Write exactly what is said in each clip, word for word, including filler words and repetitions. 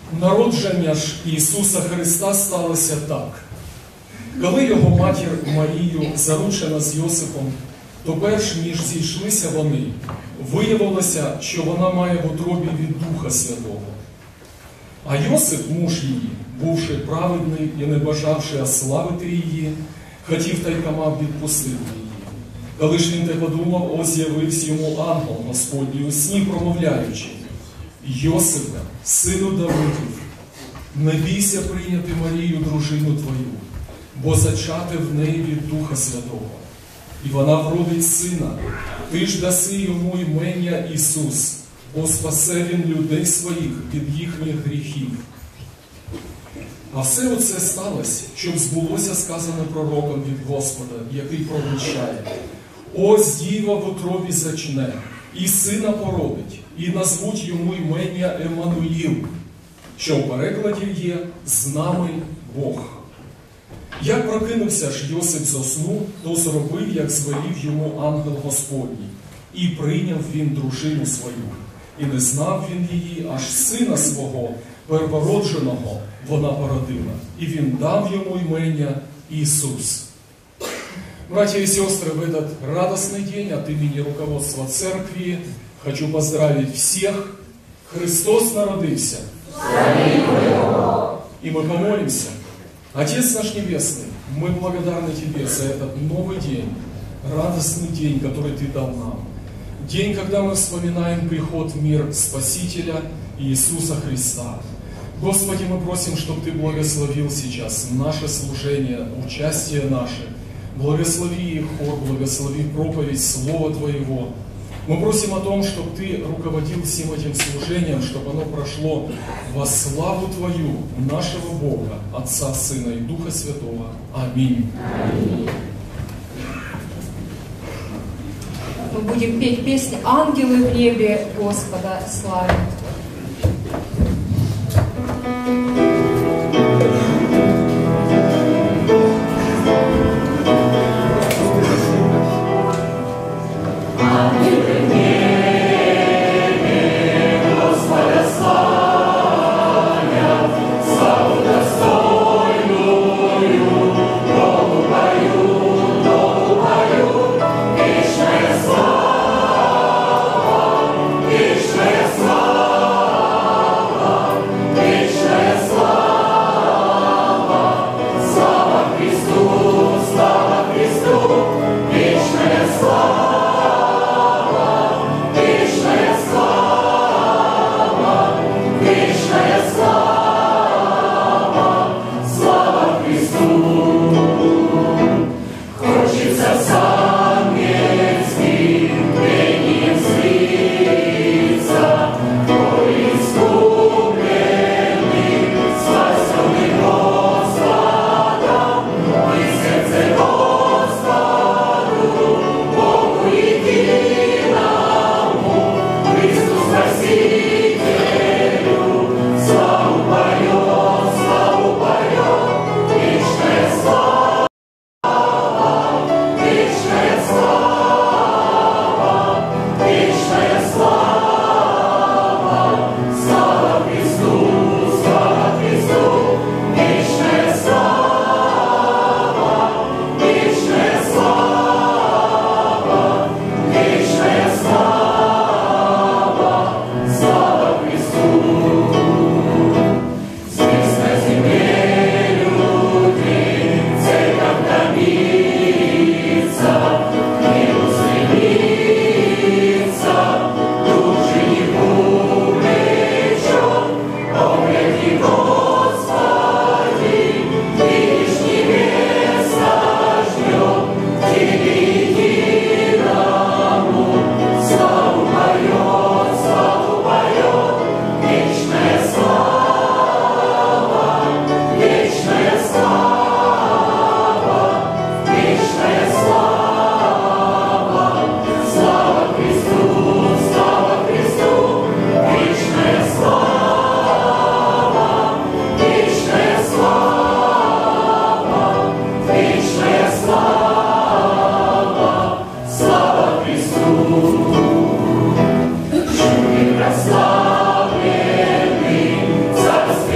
Народження ж Ісуса Христа сталося так. Коли його матір Марію заручена з Йосипом, то перш ніж зійшлися вони, виявилося, що вона має в утробі від Духа Святого. А Йосип, муж її, бувши праведний і не бажавши ославити її, хотів тайкома відпустити її. Коли ж він те подумав, ось з'явився йому ангел Господній у сні, промовляючи: Йосипе, сину Давидів, не бійся прийняти Марію, дружину твою, бо зачати в неї від Духа Святого. І вона вродить сина, ти ж даси йому імення Ісус, бо спасе він людей своїх від їхніх гріхів. А все оце сталося, щоб збулося сказане пророком від Господа, який провіщає: ось діва в утробі зачне, і сина породить, і назвуть йому імення Еммануїл, що в перекладі є «з нами Бог». Як прокинувся ж Йосип зо сну, то зробив, як звелів йому ангел Господній, і прийняв він дружину свою. І не знав він її, аж сина свого, первородженого, вона породила. І він дав йому імення Ісус. Братья и сестры, в этот радостный день от имени руководства Церкви хочу поздравить всех. Христос народился. И мы помолимся. Отец наш Небесный, мы благодарны Тебе за этот новый день, радостный день, который Ты дал нам. День, когда мы вспоминаем приход в мир Спасителя Иисуса Христа. Господи, мы просим, чтобы Ты благословил сейчас наше служение, участие наше. Благослови хор, благослови проповедь Слова Твоего. Мы просим о том, чтобы Ты руководил всем этим служением, чтобы оно прошло во славу Твою, нашего Бога, Отца, Сына и Духа Святого. Аминь. Аминь. Мы будем петь песню «Ангелы в небе Господа славят». Славленный,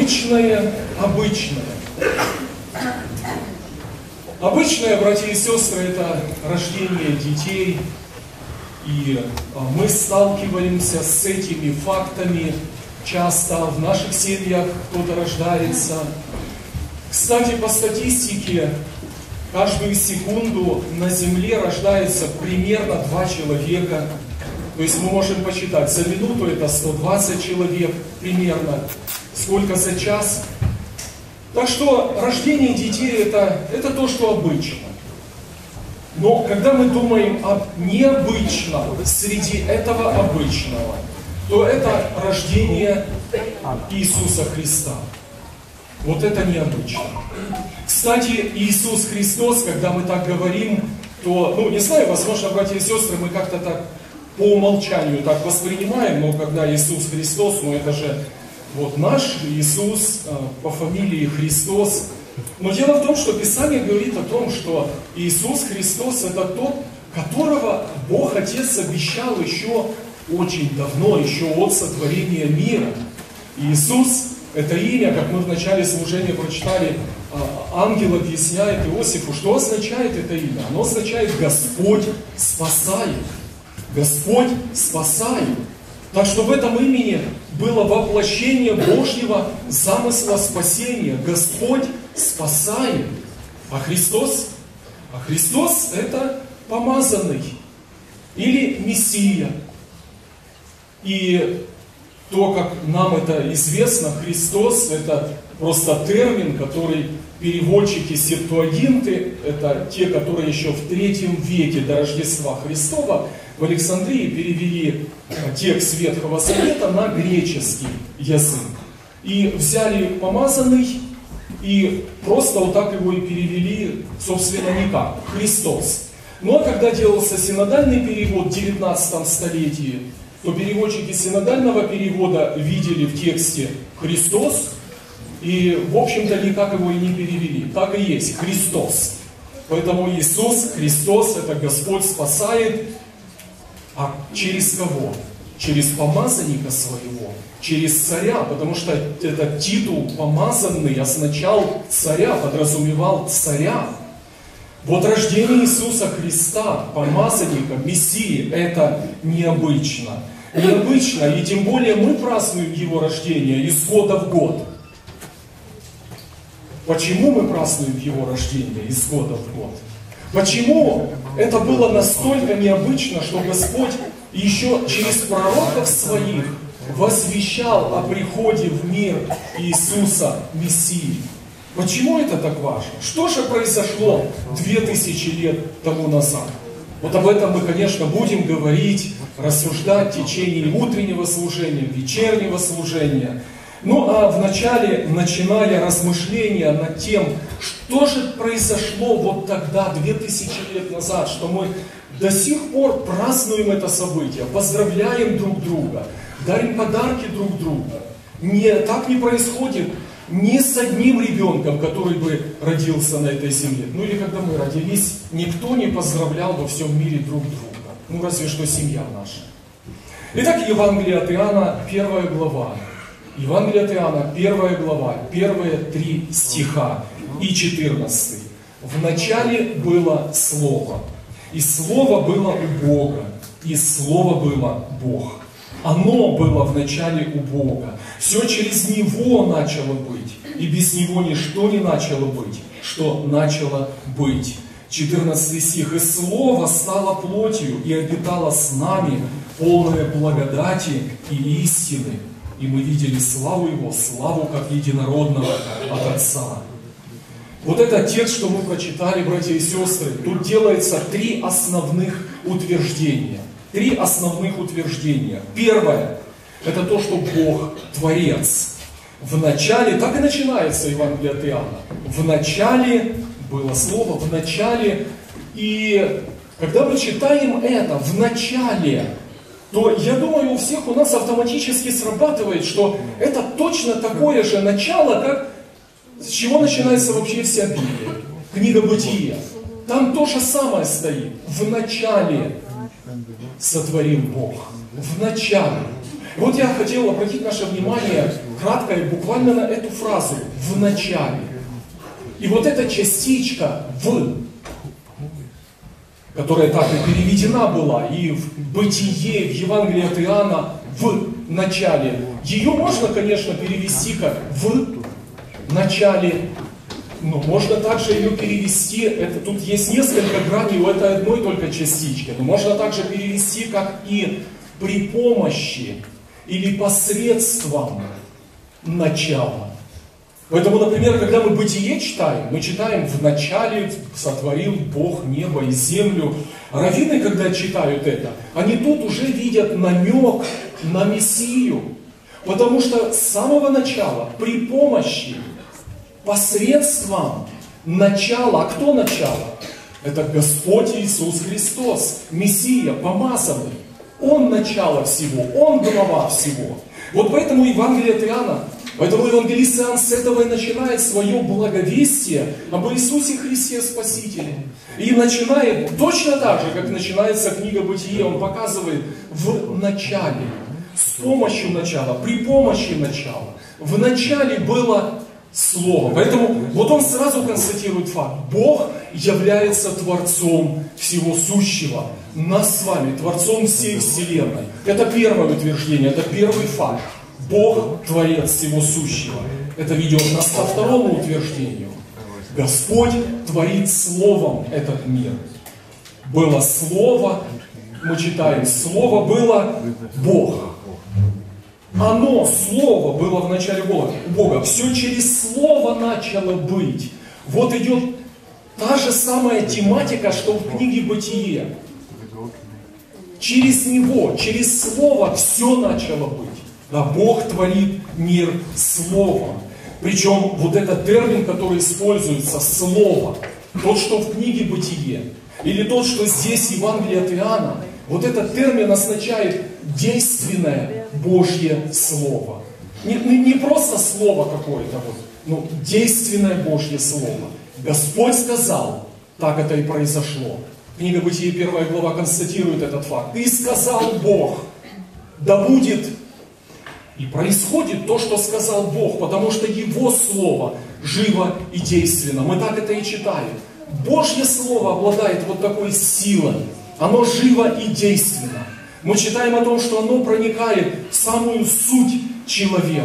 обычное, обычное. Обычное, братья и сестры, это рождение детей. И мы сталкиваемся с этими фактами часто. В наших семьях кто-то рождается. Кстати, по статистике, каждую секунду на Земле рождается примерно два человека. То есть мы можем посчитать, за минуту это сто двадцать человек примерно. Сколько за час? Так что рождение детей это, это то, что обычно. Но когда мы думаем об необычном среди этого обычного, то это рождение Иисуса Христа. Вот это необычно. Кстати, Иисус Христос, когда мы так говорим, то, ну, не знаю, возможно, братья и сестры, мы как-то так по умолчанию так воспринимаем, но когда Иисус Христос, ну это же вот наш Иисус э, по фамилии Христос. Но дело в том, что Писание говорит о том, что Иисус Христос это тот, которого Бог Отец обещал еще очень давно, еще от сотворения мира. Иисус это имя, как мы в начале служения прочитали, э, ангел объясняет Иосифу, что означает это имя. Оно означает «Господь спасает». Господь спасает. Так что в этом имени было воплощение Божьего замысла спасения. Господь спасает. А Христос? А Христос это помазанный или Мессия. И то, как нам это известно, Христос это просто термин, который переводчики Септуагинты, это те, которые еще в третьем веке до Рождества Христова в Александрии перевели текст Ветхого Завета на греческий язык. И взяли помазанный, и просто вот так его и перевели, собственно, никак. Христос. Но когда делался синодальный перевод в девятнадцатом столетии, то переводчики синодального перевода видели в тексте Христос, и, в общем-то, никак его и не перевели. Так и есть, Христос. Поэтому Иисус, Христос, это Господь спасает. А через кого? Через помазанника своего, через царя, потому что этот титул помазанный означал царя, подразумевал царя. Вот рождение Иисуса Христа, помазанника, Мессии, это необычно. Необычно, и тем более мы празднуем Его рождение из года в год. Почему мы празднуем Его рождение из года в год? Почему это было настолько необычно, что Господь еще через пророков своих возвещал о приходе в мир Иисуса Мессии? Почему это так важно? Что же произошло две тысячи лет тому назад? Вот об этом мы, конечно, будем говорить, рассуждать в течение утреннего служения, вечернего служения. Ну а вначале, начиная размышления над тем, что же произошло вот тогда, две тысячи лет назад, что мы до сих пор празднуем это событие, поздравляем друг друга, дарим подарки друг другу. Не, так не происходит ни с одним ребенком, который бы родился на этой земле. Ну или когда мы родились, никто не поздравлял во всем мире друг друга. Ну разве что семья наша. Итак, Евангелие от Иоанна, первая глава. Евангелие от Иоанна, первая глава, первые три стиха и четырнадцатый. В начале было Слово, и Слово было у Бога, и Слово было Бог. Оно было в начале у Бога. Все через Него начало быть, и без Него ничто не начало быть, что начало быть. четырнадцатый стих. «И Слово стало плотью, и обитало с нами, полное благодати и истины. И мы видели славу Его, славу как единородного от Отца». Вот этот текст, что мы прочитали, братья и сестры, тут делается три основных утверждения. Три основных утверждения. Первое, это то, что Бог Творец. В начале, так и начинается Евангелие от Иоанна. В начале было Слово, в начале. И когда мы читаем это, в начале, то, я думаю, у всех у нас автоматически срабатывает, что это точно такое же начало, как с чего начинается вообще вся Библия. Книга Бытия. Там то же самое стоит. В начале сотворил Бог. В начале. И вот я хотел обратить наше внимание краткое буквально на эту фразу «в начале». И вот эта частичка «в», которая так и переведена была и в Бытие, в Евангелии от Иоанна «в начале», ее можно, конечно, перевести как «в начале». Но можно также ее перевести, это, тут есть несколько граней у этой одной только частички, но можно также перевести как и при помощи или посредством начала. Поэтому, например, когда мы Бытие читаем, мы читаем «в начале сотворил Бог небо и землю». Раввины, когда читают это, они тут уже видят намек на Мессию. Потому что с самого начала, при помощи, посредством начала, а кто начало? Это Господь Иисус Христос, Мессия, помазанный. Он начало всего, Он глава всего. Вот поэтому Евангелие от Иоанна, поэтому евангелист Иоанн с этого и начинает свое благовестие об Иисусе Христе Спасителе. И начинает точно так же, как начинается книга Бытие, он показывает в начале, с помощью начала, при помощи начала. В начале было Слово. Поэтому вот он сразу констатирует факт. Бог является Творцом всего сущего. Нас с вами, Творцом всей Вселенной. Это первое утверждение, это первый факт. Бог Творец всего сущего. Это ведет нас ко второму утверждению. Господь творит Словом этот мир. Было Слово, мы читаем, Слово было Бог. Оно, Слово, было в начале Бога. Все через Слово начало быть. Вот идет та же самая тематика, что в книге Бытие. Через Него, через Слово все начало быть. Да, Бог творит мир Словом. Причем вот этот термин, который используется, Слово, тот, что в книге Бытие, или тот, что здесь Евангелие от Иоанна, вот этот термин означает действенное Божье Слово. Не, не, не просто слово какое-то, вот, но действенное Божье Слово. Господь сказал, так это и произошло. Книга Бытие, первая глава, констатирует этот факт. И сказал Бог, да будет. И происходит то, что сказал Бог, потому что Его Слово живо и действенно. Мы так это и читаем. Божье Слово обладает вот такой силой. Оно живо и действенно. Мы читаем о том, что оно проникает в самую суть человека.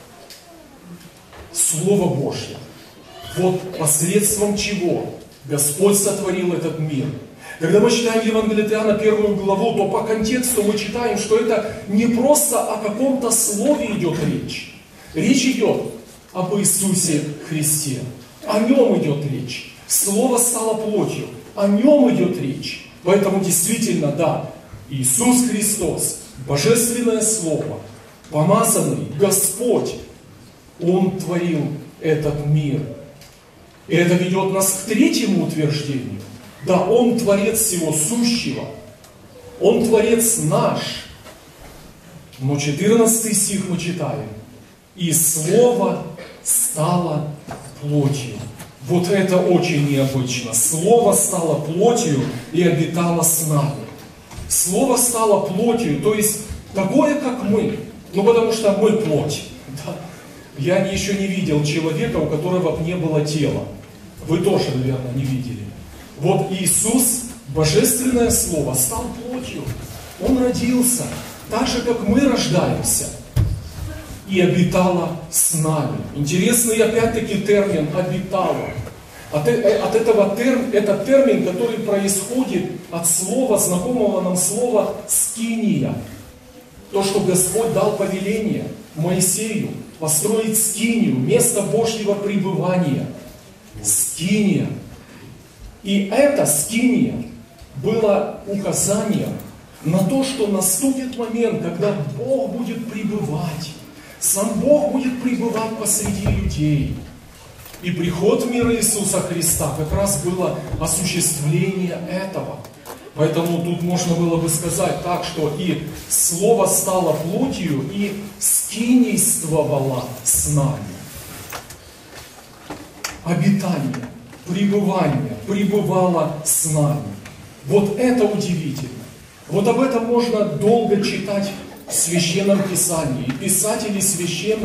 Слово Божье. Вот посредством чего Господь сотворил этот мир. Когда мы читаем Евангелие от Иоанна, первую главу, то по контексту мы читаем, что это не просто о каком-то слове идет речь. Речь идет об Иисусе Христе. О Нем идет речь. Слово стало плотью. О Нем идет речь. Поэтому действительно, да, Иисус Христос, Божественное Слово, помазанный Господь, Он творил этот мир. И это ведет нас к третьему утверждению. Да, Он Творец всего сущего. Он Творец наш. Но четырнадцатый стих мы читаем. И Слово стало плотью. Вот это очень необычно. Слово стало плотью и обитало с нами. Слово стало плотью, то есть такое, как мы. Ну, потому что мы плоть. Да? Я еще не видел человека, у которого не было тела. Вы тоже, наверное, не видели. Вот Иисус, Божественное Слово, стал плотью. Он родился, так же, как мы рождаемся. И обитала с нами. Интересный, опять-таки, термин «обитала». От, от этого терм, это термин, который происходит от слова, знакомого нам слова «скиния». То, что Господь дал повеление Моисею построить скинию, место Божьего пребывания. Скиния. И эта скиния была указанием на то, что наступит момент, когда Бог будет пребывать. Сам Бог будет пребывать посреди людей. И приход в мир Иисуса Христа как раз было осуществление этого. Поэтому тут можно было бы сказать так, что и Слово стало плотью, и скинийствовало с нами. Обитание, пребывание пребывало с нами. Вот это удивительно. Вот об этом можно долго читать в Священном Писании. И писатели священные,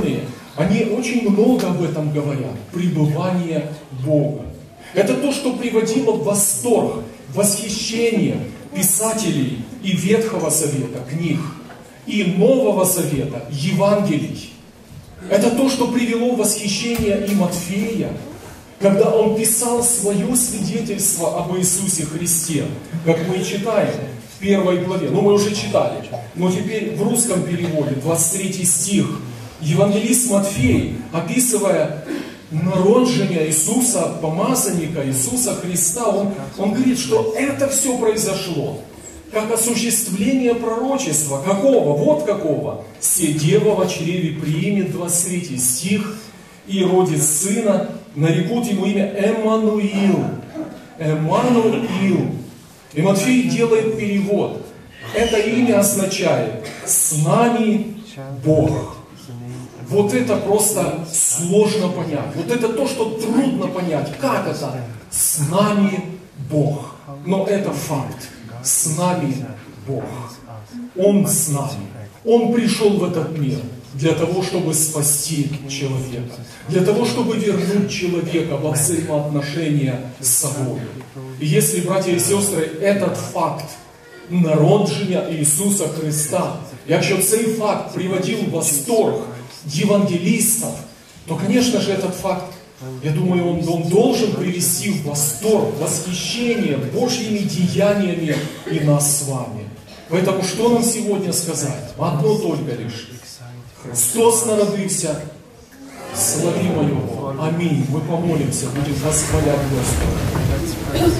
они очень много об этом говорят. Пребывание Бога. Это то, что приводило в восторг, в восхищение писателей и Ветхого Завета, книг, и Нового Завета, Евангелий. Это то, что привело в восхищение и Матфея, когда он писал свое свидетельство об Иисусе Христе, как мы читаем в первой главе. Ну, мы уже читали, но теперь в русском переводе, двадцать третий стих, евангелист Матфей, описывая народжение Иисуса, помазанника Иисуса Христа, он, он говорит, что это все произошло как осуществление пророчества. Какого? Вот какого. «Се дева во чреве примет», двадцать третий стих, «и родит сына, нарекут ему имя Эммануил». Эммануил. И Матфей делает перевод. Это имя означает «с нами Бог». Вот это просто сложно понять. Вот это то, что трудно понять. Как это? С нами Бог. Но это факт. С нами Бог. Он с нами. Он пришел в этот мир для того, чтобы спасти человека. Для того, чтобы вернуть человека во взаимоотношения с собой. И если, братья и сестры, этот факт народження Ісуса Христа, якщо цей факт приводил в восторг евангелистов, то, конечно же, этот факт, я думаю, он, он должен привести в восторг, восхищение Божьими деяниями и нас с вами. Поэтому что нам сегодня сказать? Одно только лишь. Христос народился, славимо Его. Аминь. Мы помолимся, будем восхвалять Господа.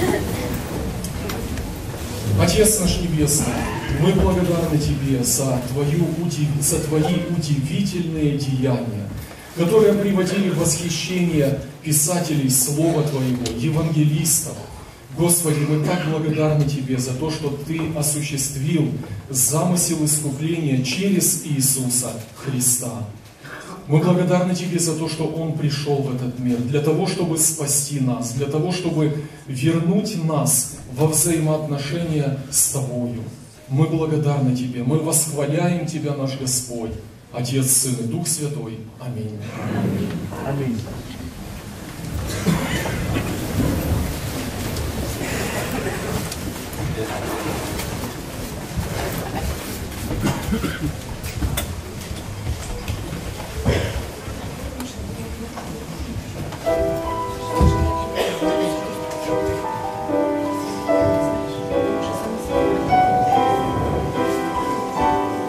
Отец наш Небесный, мы благодарны Тебе за, твою, за Твои удивительные деяния, которые приводили в восхищение писателей Слова Твоего, евангелистов. Господи, мы так благодарны Тебе за то, что Ты осуществил замысел искупления через Иисуса Христа. Мы благодарны Тебе за то, что Он пришел в этот мир, для того, чтобы спасти нас, для того, чтобы вернуть нас во взаимоотношения с Тобою. Мы благодарны Тебе, мы восхваляем Тебя, наш Господь, Отец, Сын и Дух Святой. Аминь. Аминь.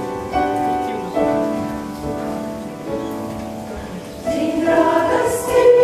День радости.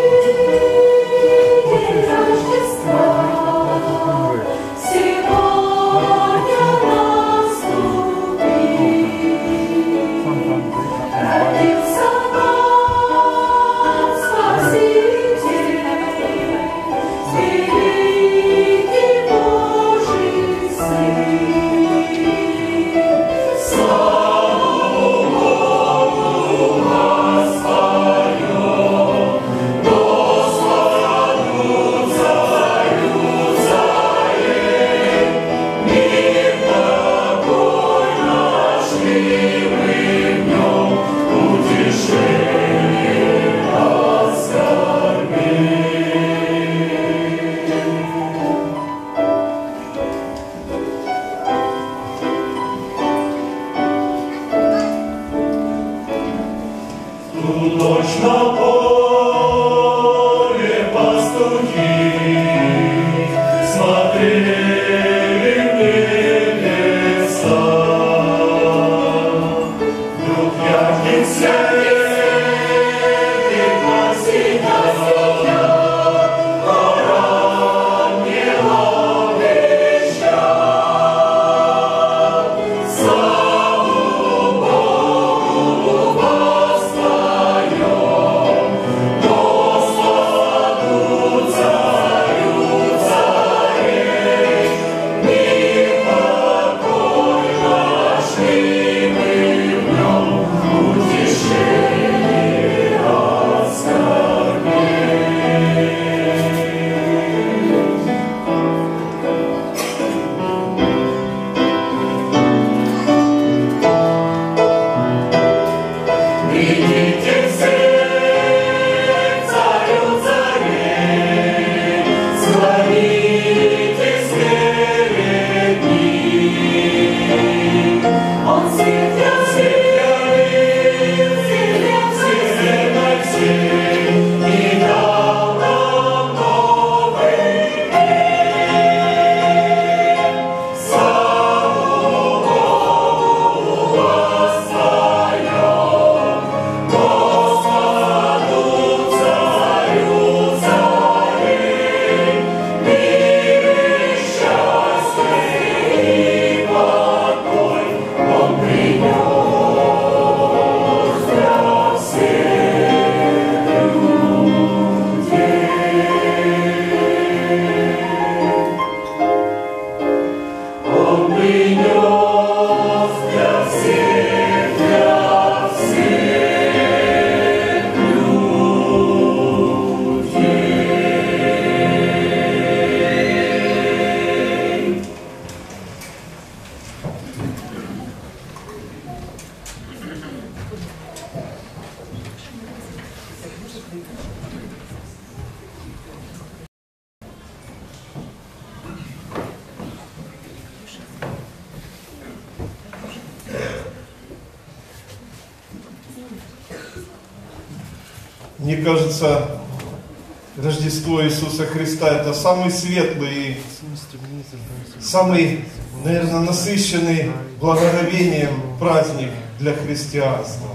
мне кажется, Рождество Иисуса Христа — это самый светлый, самый, наверное, насыщенный благоговением праздник для христианства.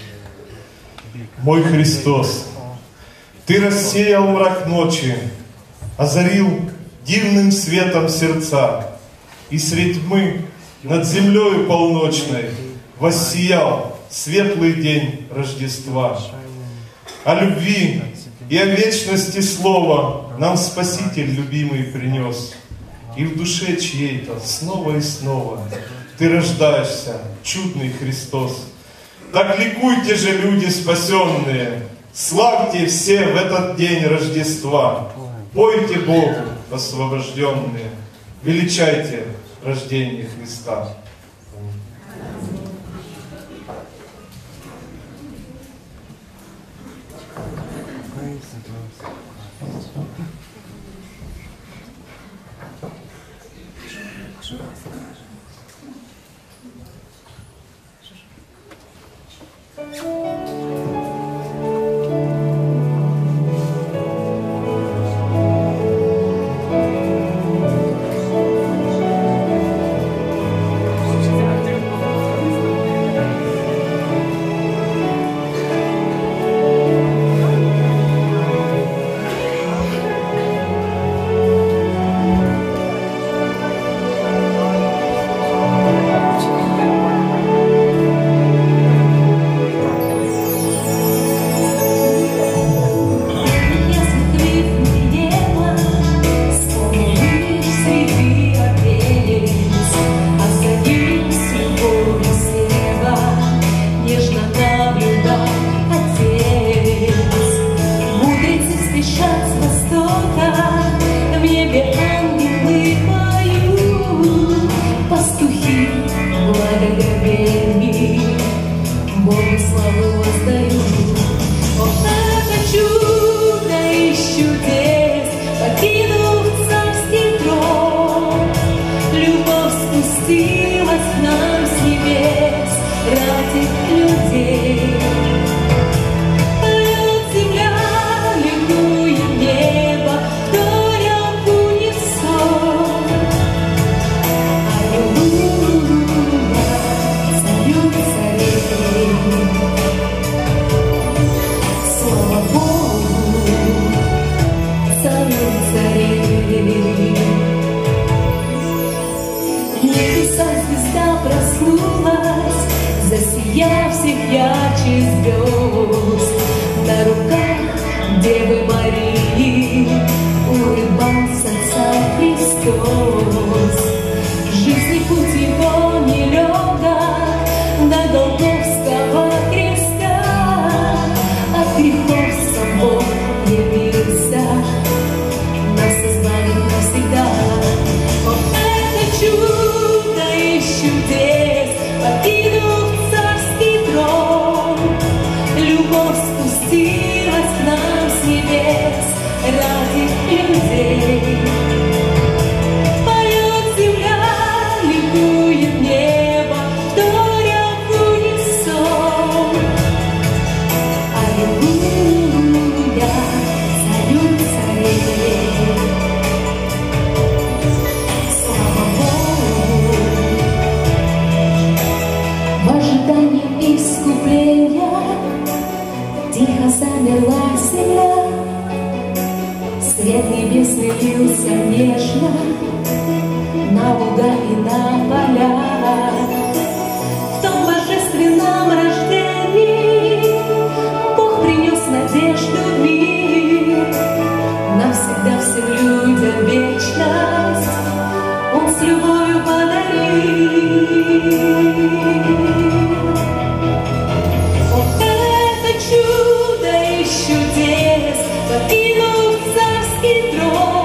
Мой Христос, Ты рассеял мрак ночи, озарил дивным светом сердца, и средь тьмы над землею полночной воссиял светлый день Рождества. О любви и о вечности слова нам Спаситель любимый принес. И в душе чьей-то снова и снова Ты рождаешься, чудный Христос. Так ликуйте же, люди спасенные, славьте все в этот день Рождества. Пойте Богу, освобожденные, величайте рождение Христа.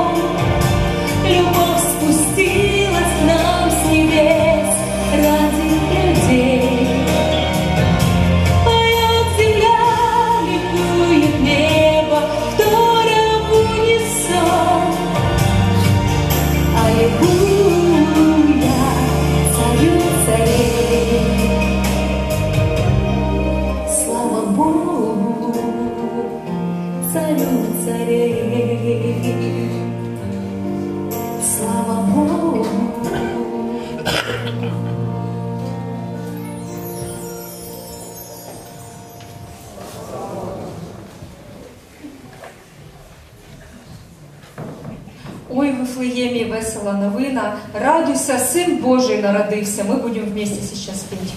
Любовь спустилась к нам с небес ради ой, в Вифлеємі весела новина, радуйся, Сын Божий народився. Мы будем вместе сейчас петь.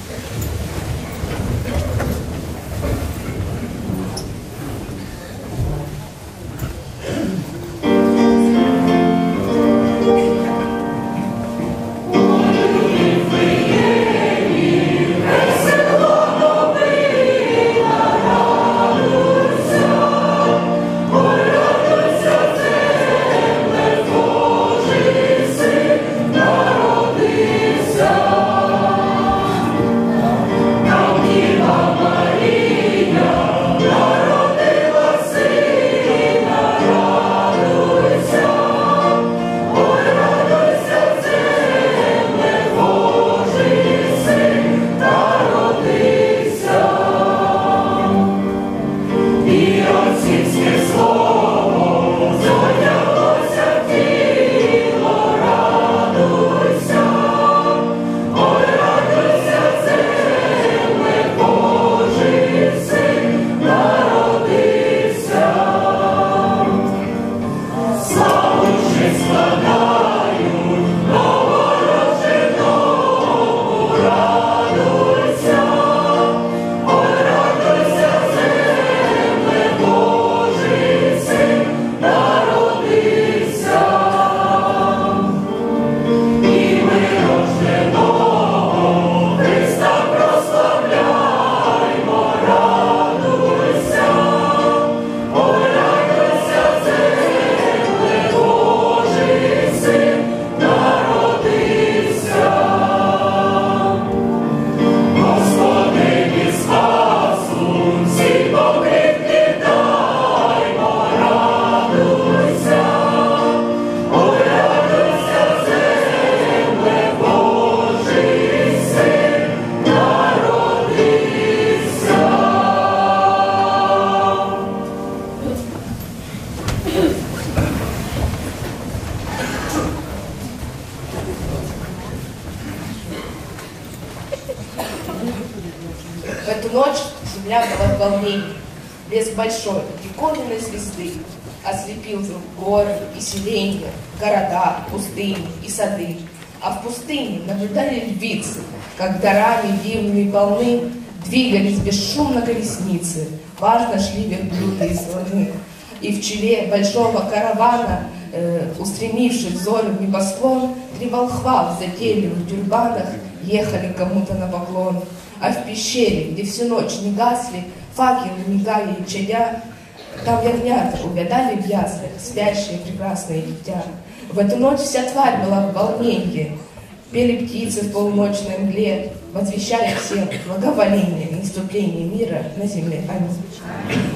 В эту ночь земля была в волнении. Блеск большой, диковинной звезды ослепил вдруг горы и селения, города, пустыни и сады. А в пустыне наблюдали львицы, как горами дивными полны двигались бесшумно колесницы, важно шли верблюды и слоны. И в челе большого каравана, э, устремивших взоры в небосклон, три волхва в затейливых тюрбанах ехали кому-то на поклон. А в пещере, где всю ночь не гасли, факелы мигали и чадя, там ягнята увядали в яслях, спящие прекрасные дитя. В эту ночь вся тварь была в волнении, пели птицы в полуночной мгле, возвещали всем благоволение и наступление мира на земле. Аминь.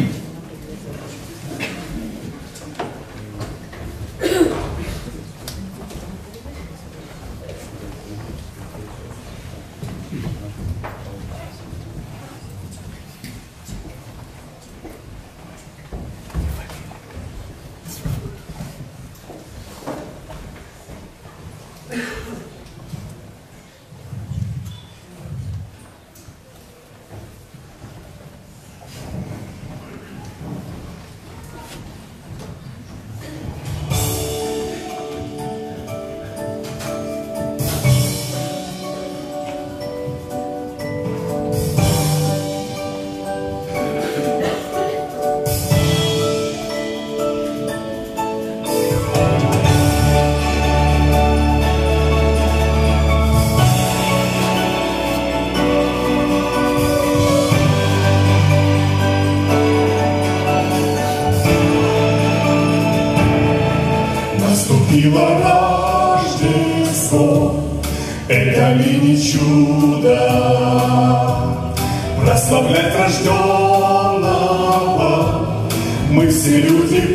Наступило Рождество, это ли не чудо? Прославлять рожденного мы все люди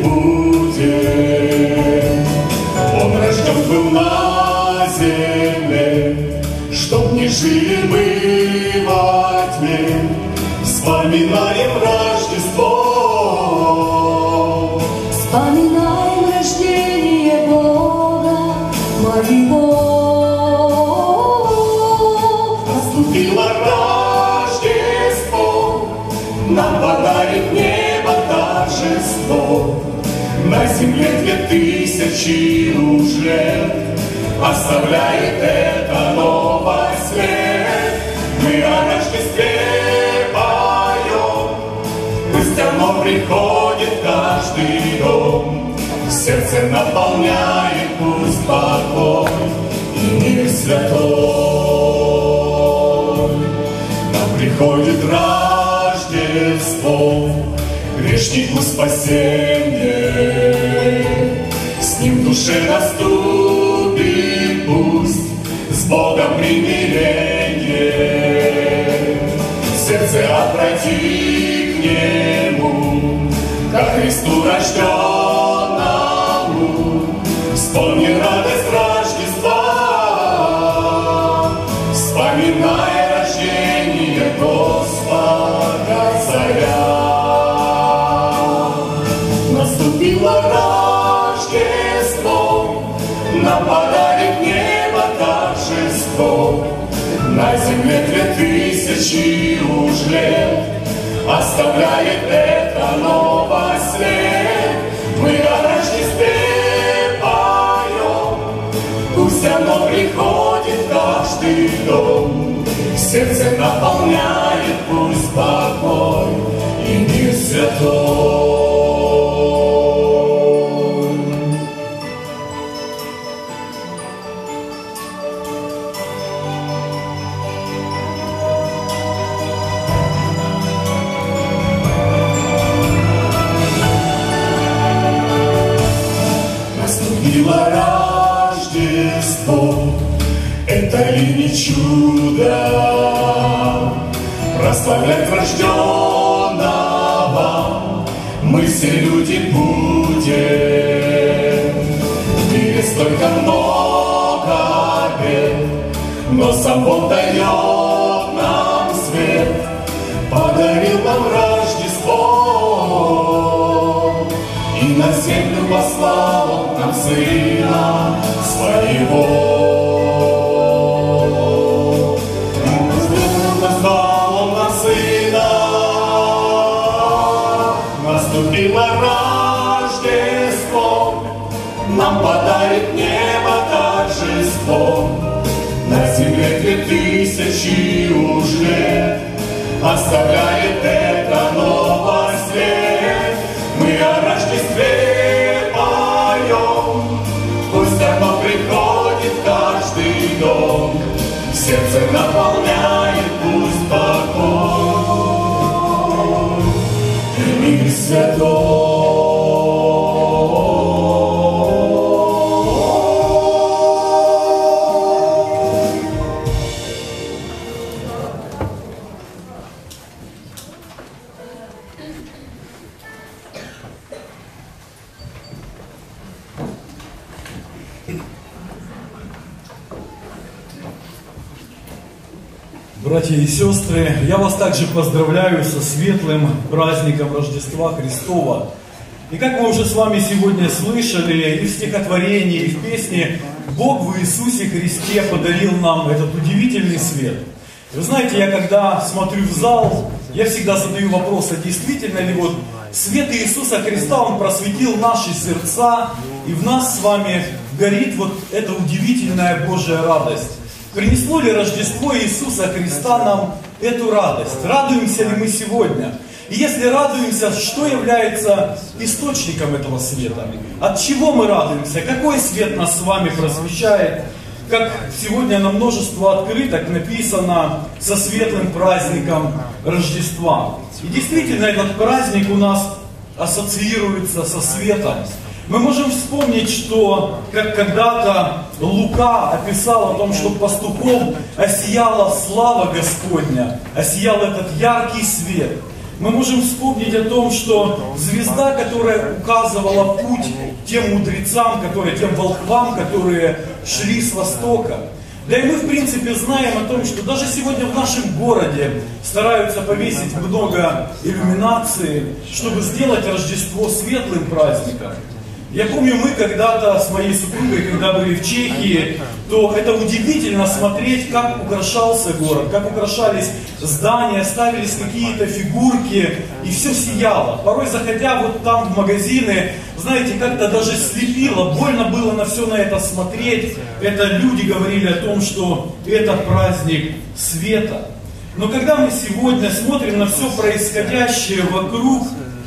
будем. Он рожден был на земле, чтоб не жили мы во тьме. Вспоминаем Рождество. Вспоминаем рождение Бога моего. Наступило Рождество, нам подарит небо торжество. На земле две тысячи уже оставляет это новость след. Мы о Рождестве поем, пусть оно приходит в каждый дом. Сердце наполняет пусть покой и мир святой. Нам приходит Рождество, грешнику спасение. С ним в душе наступит пусть с Богом примирение. Сердце обрати к Нему, ко Христу рожденному. Вспомни радость Рождества, вспоминай рождение Господа Царя. Наступило Рождество, нам подарит небо торжество. На земле две тысячи уж лет оставляет это новость след. Мы о Рождестве поем, пусть оно приходит в каждый дом. Сердце наполняет пусть покой и мир святой. Наступило Рождество, это ли не чудо? Прославлять рожденного мы все люди будем. В мире столько много бед, но сам Бог дает нам свет, подарил нам Рождество. И на землю послал нам Сына Своего. Послал Он нам Сына. Наступило Рождество, нам подарит небо торжество. На земле две тысячи уж лет оставляет это новость след. Мы о Рождестве поем, пусть оно приходит в каждый дом. Сердце наполняет пусть покой и мир святой. Братья и сестры, я вас также поздравляю со светлым праздником Рождества Христова. И как мы уже с вами сегодня слышали и в стихотворении, и в песне, Бог в Иисусе Христе подарил нам этот удивительный свет. Вы знаете, я когда смотрю в зал, я всегда задаю вопрос, а действительно ли вот свет Иисуса Христа, Он просветил наши сердца, и в нас с вами горит вот эта удивительная Божья радость. Принесло ли Рождество Иисуса Христа нам эту радость? Радуемся ли мы сегодня? И если радуемся, что является источником этого света? От чего мы радуемся? Какой свет нас с вами просвещает? Как сегодня на множество открыток написано со светлым праздником Рождества. И действительно этот праздник у нас ассоциируется со светом. Мы можем вспомнить, что как когда-то Лука описал о том, что пастухов осияла слава Господня, осиял этот яркий свет. Мы можем вспомнить о том, что звезда, которая указывала путь тем мудрецам, которые, тем волхвам, которые шли с востока. Да и мы, в принципе, знаем о том, что даже сегодня в нашем городе стараются повесить много иллюминации, чтобы сделать Рождество светлым праздником. Я помню, мы когда-то с моей супругой, когда были в Чехии, то это удивительно смотреть, как украшался город, как украшались здания, ставились какие-то фигурки, и все сияло. Порой, заходя вот там в магазины, знаете, как-то даже слепило, больно было на все на это смотреть. Это люди говорили о том, что это праздник света. Но когда мы сегодня смотрим на все происходящее вокруг,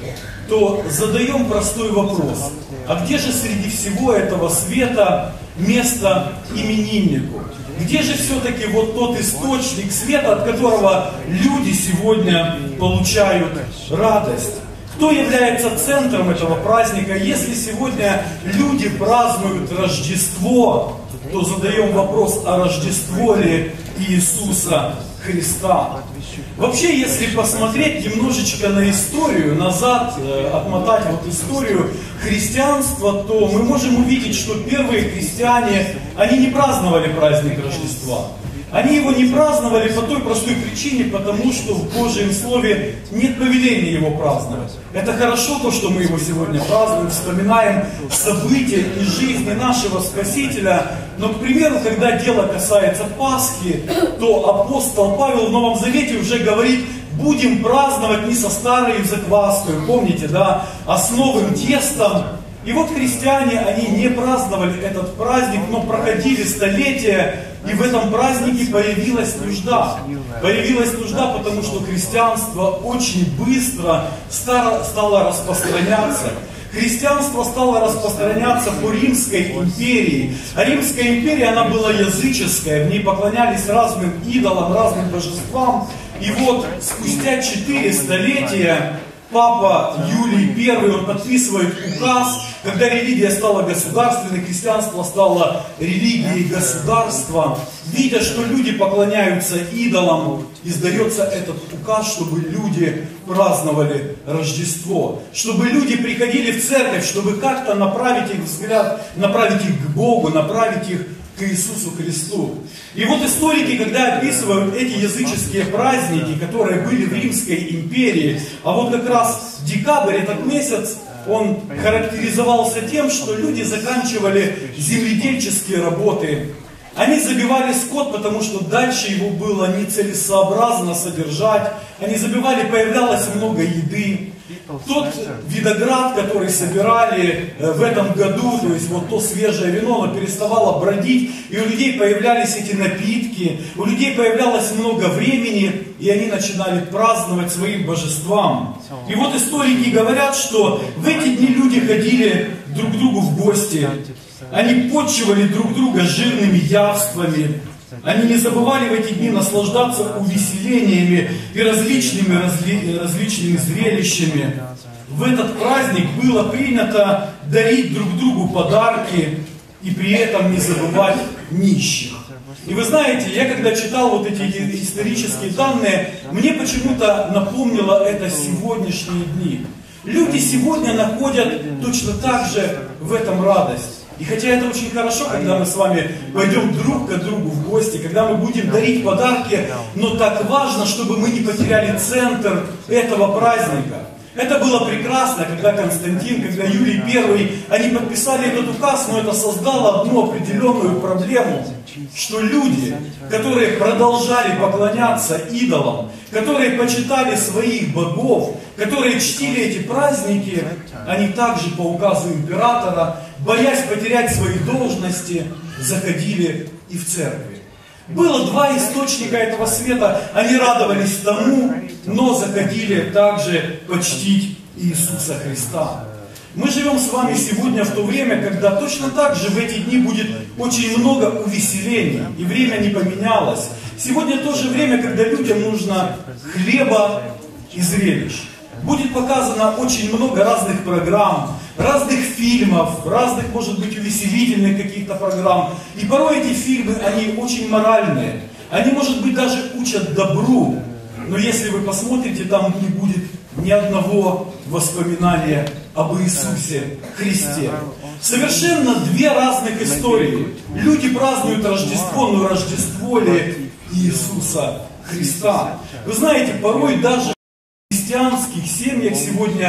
то задаем простой вопрос. А где же среди всего этого света место имениннику? Где же все-таки вот тот источник света, от которого люди сегодня получают радость? Кто является центром этого праздника? Если сегодня люди празднуют Рождество, то задаем вопрос, а Рождество ли Иисуса Христа? Вообще, если посмотреть немножечко на историю, назад, э, отмотать вот историю христианства, то мы можем увидеть, что первые христиане, они не праздновали праздник Рождества. Они его не праздновали по той простой причине, потому что в Божьем Слове нет повеления его праздновать. Это хорошо то, что мы его сегодня празднуем, вспоминаем события из жизни нашего Спасителя. Но, к примеру, когда дело касается Пасхи, то апостол Павел в Новом Завете уже говорит: будем праздновать не со старой закваской, помните, да, а с новым тестом. И вот христиане, они не праздновали этот праздник, но проходили столетия, и в этом празднике появилась нужда. Появилась нужда, потому что христианство очень быстро стало распространяться. Христианство стало распространяться по Римской империи. А Римская империя, она была языческая, в ней поклонялись разным идолам, разным божествам. И вот спустя четыре столетия Папа Юлий Первый, он подписывает указ, когда религия стала государственной, христианство стало религией государства. Видя, что люди поклоняются идолам, издается этот указ, чтобы люди праздновали Рождество, чтобы люди приходили в церковь, чтобы как-то направить их взгляд, направить их к Богу, направить их к Иисусу Христу. И вот историки, когда описывают эти языческие праздники, которые были в Римской империи, а вот как раз декабрь, этот месяц, он характеризовался тем, что люди заканчивали земледельческие работы. Они забивали скот, потому что дальше его было нецелесообразно содержать. Они забивали, появлялось много еды. Тот виноград, который собирали в этом году, то есть вот то свежее вино, оно переставало бродить, и у людей появлялись эти напитки, у людей появлялось много времени, и они начинали праздновать своим божествам. И вот историки говорят, что в эти дни люди ходили друг к другу в гости, они почивали друг друга жирными явствами. Они не забывали в эти дни наслаждаться увеселениями и различными, разли, различными зрелищами. В этот праздник было принято дарить друг другу подарки и при этом не забывать нищих. И вы знаете, я когда читал вот эти исторические данные, мне почему-то напомнило это сегодняшние дни. Люди сегодня находят точно так же в этом радость. И хотя это очень хорошо, когда мы с вами пойдем друг к другу в гости, когда мы будем дарить подарки, но так важно, чтобы мы не потеряли центр этого праздника. Это было прекрасно, когда Константин, когда Юлий Первый, они подписали этот указ, но это создало одну определенную проблему, что люди, которые продолжали поклоняться идолам, которые почитали своих богов, которые чтили эти праздники, они также по указу императора, боясь потерять свои должности, заходили и в церкви. Было два источника этого света, они радовались тому, но заходили также почтить Иисуса Христа. Мы живем с вами сегодня в то время, когда точно так же в эти дни будет очень много увеселений, и время не поменялось. Сегодня то же время, когда людям нужно хлеба и зрелищ. Будет показано очень много разных программ, разных фильмов, разных, может быть, увеселительных каких-то программ. И порой эти фильмы, они очень моральные. Они, может быть, даже учат добру. Но если вы посмотрите, там не будет ни одного воспоминания об Иисусе Христе. Совершенно две разных истории. Люди празднуют Рождество, но Рождество ли Иисуса Христа? Вы знаете, порой даже в христианских семьях сегодня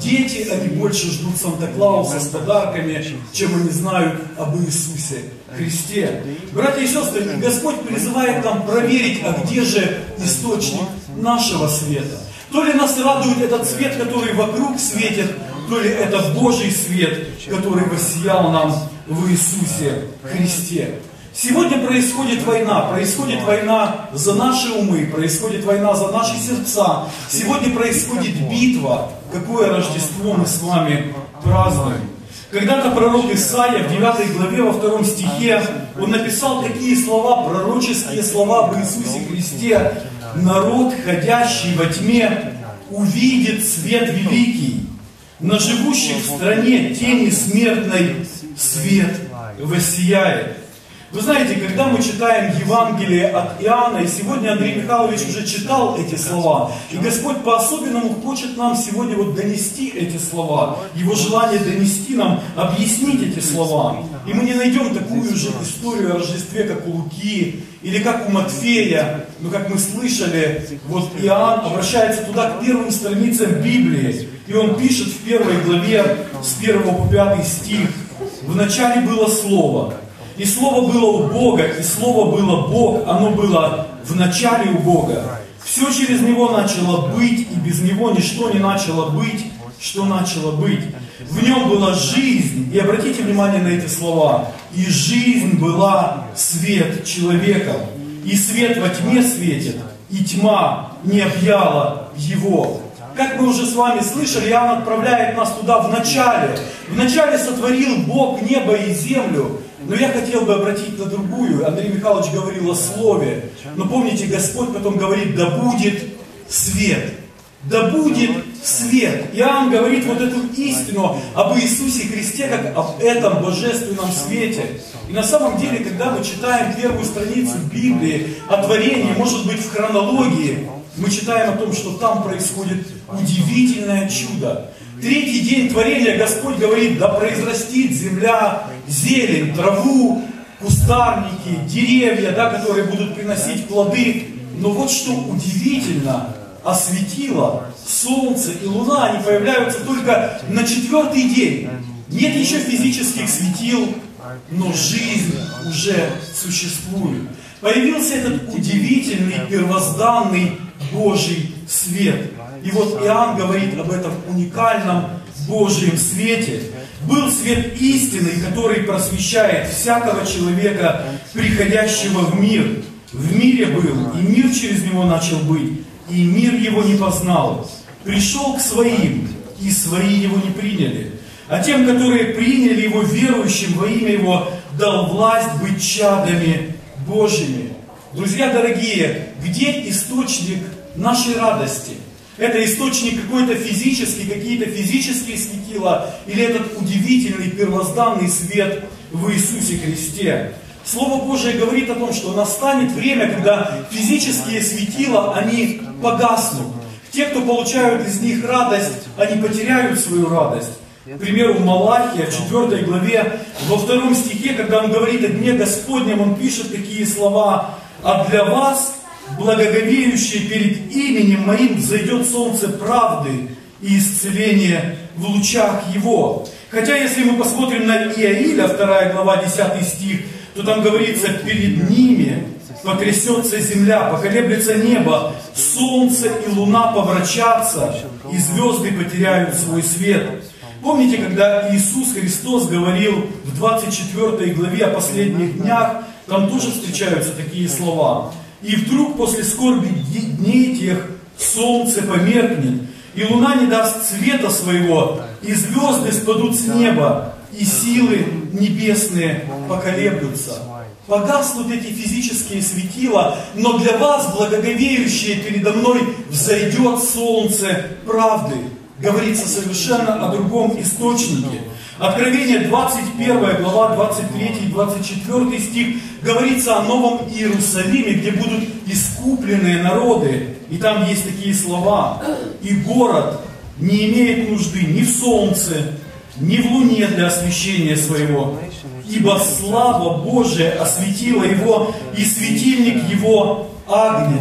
дети, они больше ждут Санта-Клауса с подарками, чем они знают об Иисусе Христе. Братья и сестры, Господь призывает нам проверить, а где же источник нашего света. То ли нас радует этот свет, который вокруг светит, то ли это Божий свет, который воссиял нам в Иисусе Христе. Сегодня происходит война, происходит война за наши умы, происходит война за наши сердца. Сегодня происходит битва, какое Рождество мы с вами празднуем. Когда-то пророк Исаия в девятой главе во втором стихе, он написал такие слова, пророческие слова об Иисусе Христе. «Народ, ходящий во тьме, увидит свет великий, на живущих в стране тени смертной свет воссияет». Вы знаете, когда мы читаем Евангелие от Иоанна, и сегодня Андрей Михайлович уже читал эти слова, и Господь по-особенному хочет нам сегодня вот донести эти слова, Его желание донести нам, объяснить эти слова. И мы не найдем такую же историю о Рождестве, как у Луки, или как у Матфея, но как мы слышали, вот Иоанн обращается туда к первым страницам Библии, и он пишет в первой главе с первого по пятый стих: «Вначале было Слово, и Слово было у Бога, и Слово было Бог, оно было в начале у Бога. Все через Него начало быть, и без Него ничто не начало быть, что начало быть. В Нем была жизнь», и обратите внимание на эти слова, «и жизнь была свет человеком, и свет во тьме светит, и тьма не объяла Его». Как мы уже с вами слышали, Иоанн отправляет нас туда в начале. В начале сотворил Бог небо и землю. Но я хотел бы обратить на другую. Андрей Михайлович говорил о слове. Но помните, Господь потом говорит: «Да будет свет». Да будет свет. Иоанн говорит вот эту истину об Иисусе Христе, как об этом божественном свете. И на самом деле, когда мы читаем первую страницу Библии о творении, может быть, в хронологии, мы читаем о том, что там происходит удивительное чудо. Третий день творения Господь говорит: да произрастит земля зелень, траву, кустарники, деревья, да, которые будут приносить плоды. Но вот что удивительно, а светило, солнце и луна, они появляются только на четвертый день. Нет еще физических светил, но жизнь уже существует. Появился этот удивительный, первозданный Божий свет. И вот Иоанн говорит об этом уникальном Божьем свете. Был свет истины, который просвещает всякого человека, приходящего в мир. В мире был, и мир через него начал быть, и мир его не познал. Пришел к своим, и свои его не приняли. А тем, которые приняли его, верующим во имя его, дал власть быть чадами Божьими. Друзья дорогие, где источник нашей радости? Это источник какой-то физический, какие-то физические светила, или этот удивительный первозданный свет в Иисусе Христе? Слово Божие говорит о том, что настанет время, когда физические светила, они погаснут. Те, кто получают из них радость, они потеряют свою радость. К примеру, в Малахии, в четвёртой главе, во втором стихе, когда он говорит о дне Господнем, он пишет такие слова: «А для вас, благоговеющие перед именем Моим, взойдет солнце правды и исцеления в лучах Его». Хотя, если мы посмотрим на Иаиля, вторая глава, десятый стих, то там говорится: «Перед ними потрясется земля, поколеблется небо, солнце и луна помрачатся, и звезды потеряют свой свет». Помните, когда Иисус Христос говорил в двадцать четвёртой главе о последних днях, там тоже встречаются такие слова: «И вдруг после скорби дней тех солнце померкнет, и луна не даст света своего, и звезды спадут с неба, и силы небесные поколеблются». Погаснут эти физические светила, но для вас, благоговеющие передо мной, взойдет солнце правды. Говорится совершенно о другом источнике. Откровение двадцать первая глава, двадцать третий и двадцать четвёртый стих, говорится о Новом Иерусалиме, где будут искупленные народы. И там есть такие слова: «И город не имеет нужды ни в солнце, ни в луне для освещения своего, ибо слава Божия осветила его, и светильник его Агнец».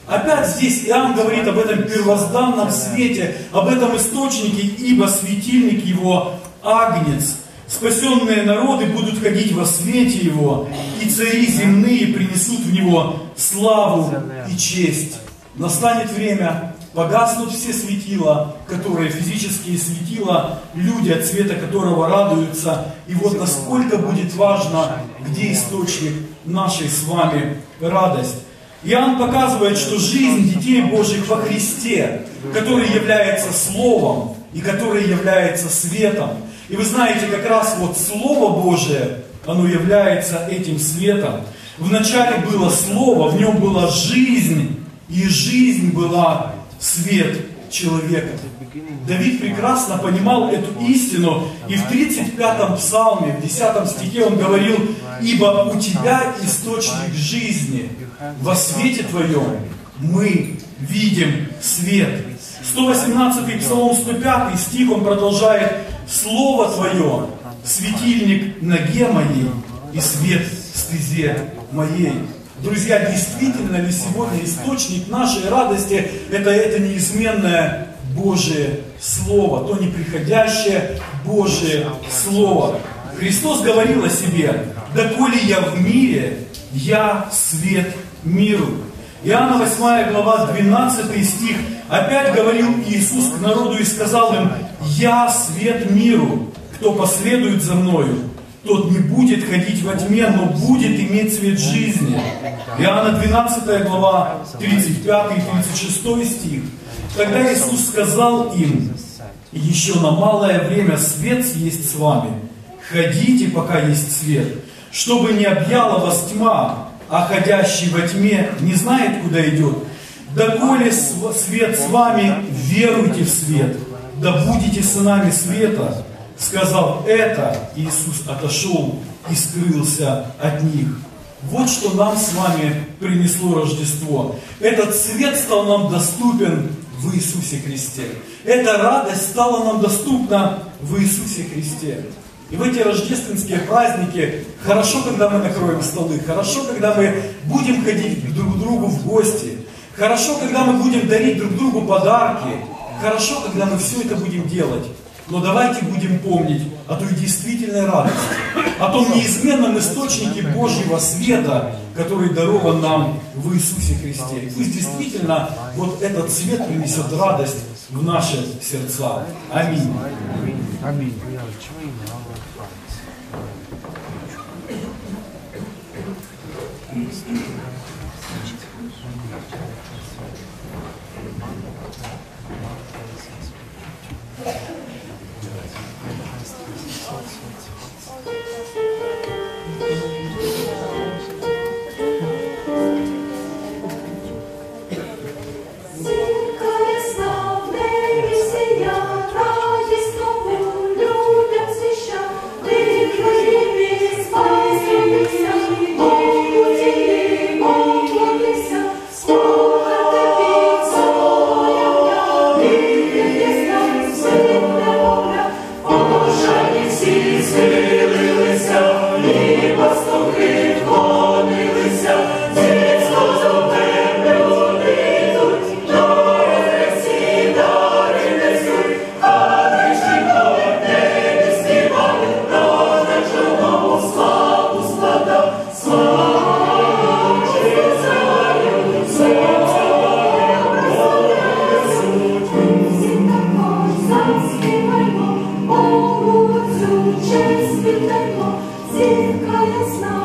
Опять здесь Иоанн говорит об этом первозданном свете, об этом источнике, ибо светильник его Агнец. Спасенные народы будут ходить во свете его, и цари земные принесут в него славу и честь. Настанет время, погаснут все светила, которые физические светила, люди, от света которого радуются. И вот насколько будет важно, где источник нашей с вами радости. Иоанн показывает, что жизнь детей Божьих во Христе, который является Словом и который является светом. И вы знаете, как раз вот Слово Божие, оно является этим светом. Вначале было Слово, в нем была жизнь, и жизнь была свет человека. Давид прекрасно понимал эту истину, и в тридцать пятом псалме, в десятом стихе он говорил: «Ибо у тебя источник жизни, во свете твоем мы видим свет». сто восемнадцатый псалом, сто пятый стих, он продолжает: «Слово твое, светильник ноге моей и свет стезе моей». Друзья, действительно ли сегодня источник нашей радости это, это неизменное Божие Слово, то неприходящее Божие Слово? Христос говорил о себе: «Доколе я в мире, я свет миру». Иоанна восьмая глава, двенадцатый стих, опять говорил Иисус к народу и сказал им: «Я свет миру, кто последует за Мною, тот не будет ходить во тьме, но будет иметь свет жизни». Иоанна двенадцатая глава, тридцать пятый и тридцать шестой стих. Тогда Иисус сказал им: «Еще на малое время свет есть с вами. Ходите, пока есть свет, чтобы не объяла вас тьма, а ходящий во тьме не знает, куда идет. Доколе свет с вами, веруйте в свет, да будете сынами света». Сказав это, Иисус отошел и скрылся от них. Вот что нам с вами принесло Рождество. Этот свет стал нам доступен в Иисусе Христе. Эта радость стала нам доступна в Иисусе Христе. И в эти рождественские праздники хорошо, когда мы накроем столы, хорошо, когда мы будем ходить друг к другу в гости, хорошо, когда мы будем дарить друг другу подарки, хорошо, когда мы все это будем делать. Но давайте будем помнить о той действительной радости, о том неизменном источнике Божьего света, который дарован нам в Иисусе Христе. И пусть действительно вот этот свет принесет радость в наши сердца. Аминь. Аминь. Зеркало сна.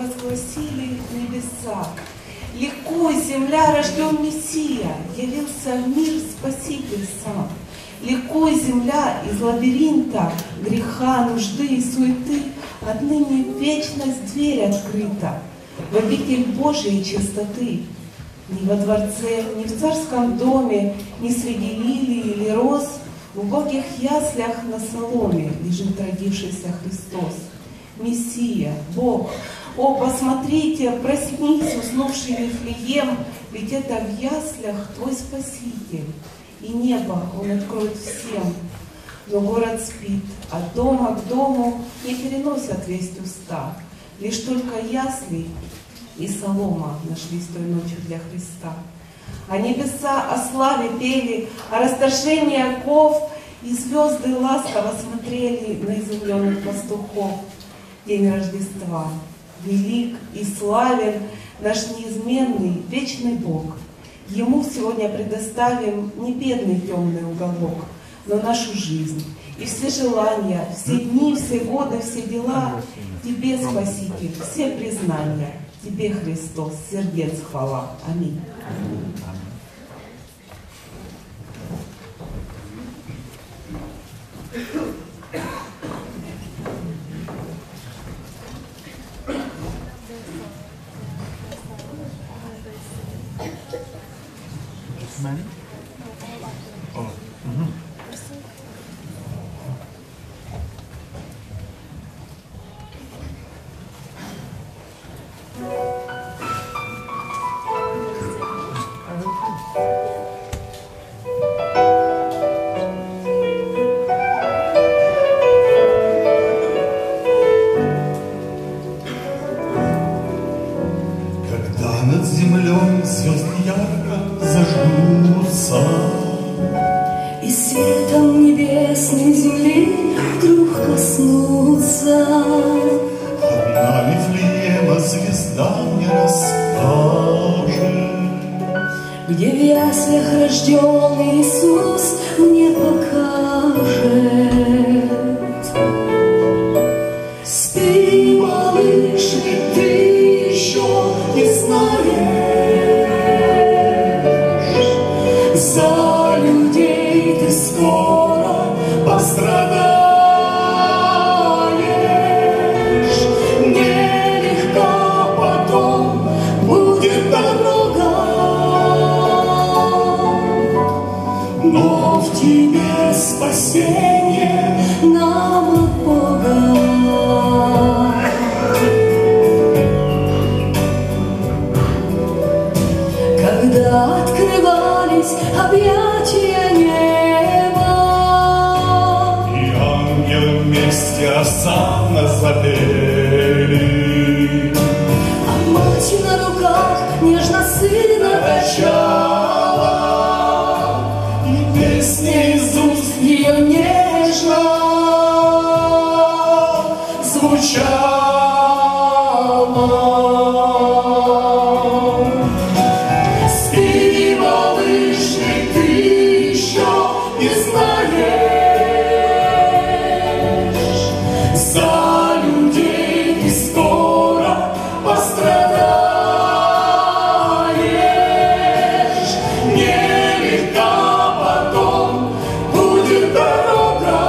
возгласили небеса. Ликуй, земля, рожден Мессия, явился в мир Спаситель сам. Ликуй, земля, из лабиринта греха, нужды и суеты, отныне вечность дверь открыта в обитель Божией чистоты. Ни во дворце, ни в царском доме, ни среди лилий или роз, в убогих яслях на соломе лежит родившийся Христос. Мессия, Бог, о, посмотрите, проснись, уснувший Вифлеем, ведь это в яслях твой Спаситель, и небо Он откроет всем. Но город спит, от дома к дому не переносят весть уста, лишь только ясли и солома нашлись той ночью для Христа. А небеса о славе пели, о расторжении оков, и звезды ласково смотрели на изумленных пастухов. День Рождества, велик и славен наш неизменный вечный Бог. Ему сегодня предоставим не бедный темный уголок, но нашу жизнь и все желания, все дни, все годы, все дела. Тебе, Спаситель, все признания. Тебе, Христос, сердец хвала. Аминь. Над землей звезды ярко зажгутся, и светом небесной земли вдруг коснутся. Одна Вифлеема звезда мне расскажет, где в яслях рожден Иисус мне покажет. Спи, малыш, ведь ты еще не знаешь, за людей ты скоро пострадаешь. Нелегка потом будет дорога, но в тебе спасение нам от Бога. Когда открывались объятия неба, и ангелы вместе осанна запели, а мать на руках нежно сына качала, и песня из уст ее нежно звучала. Спи, малыш, ведь ты еще не знаешь, за людей ты скоро пострадаешь. Нелегка потом будет дорога,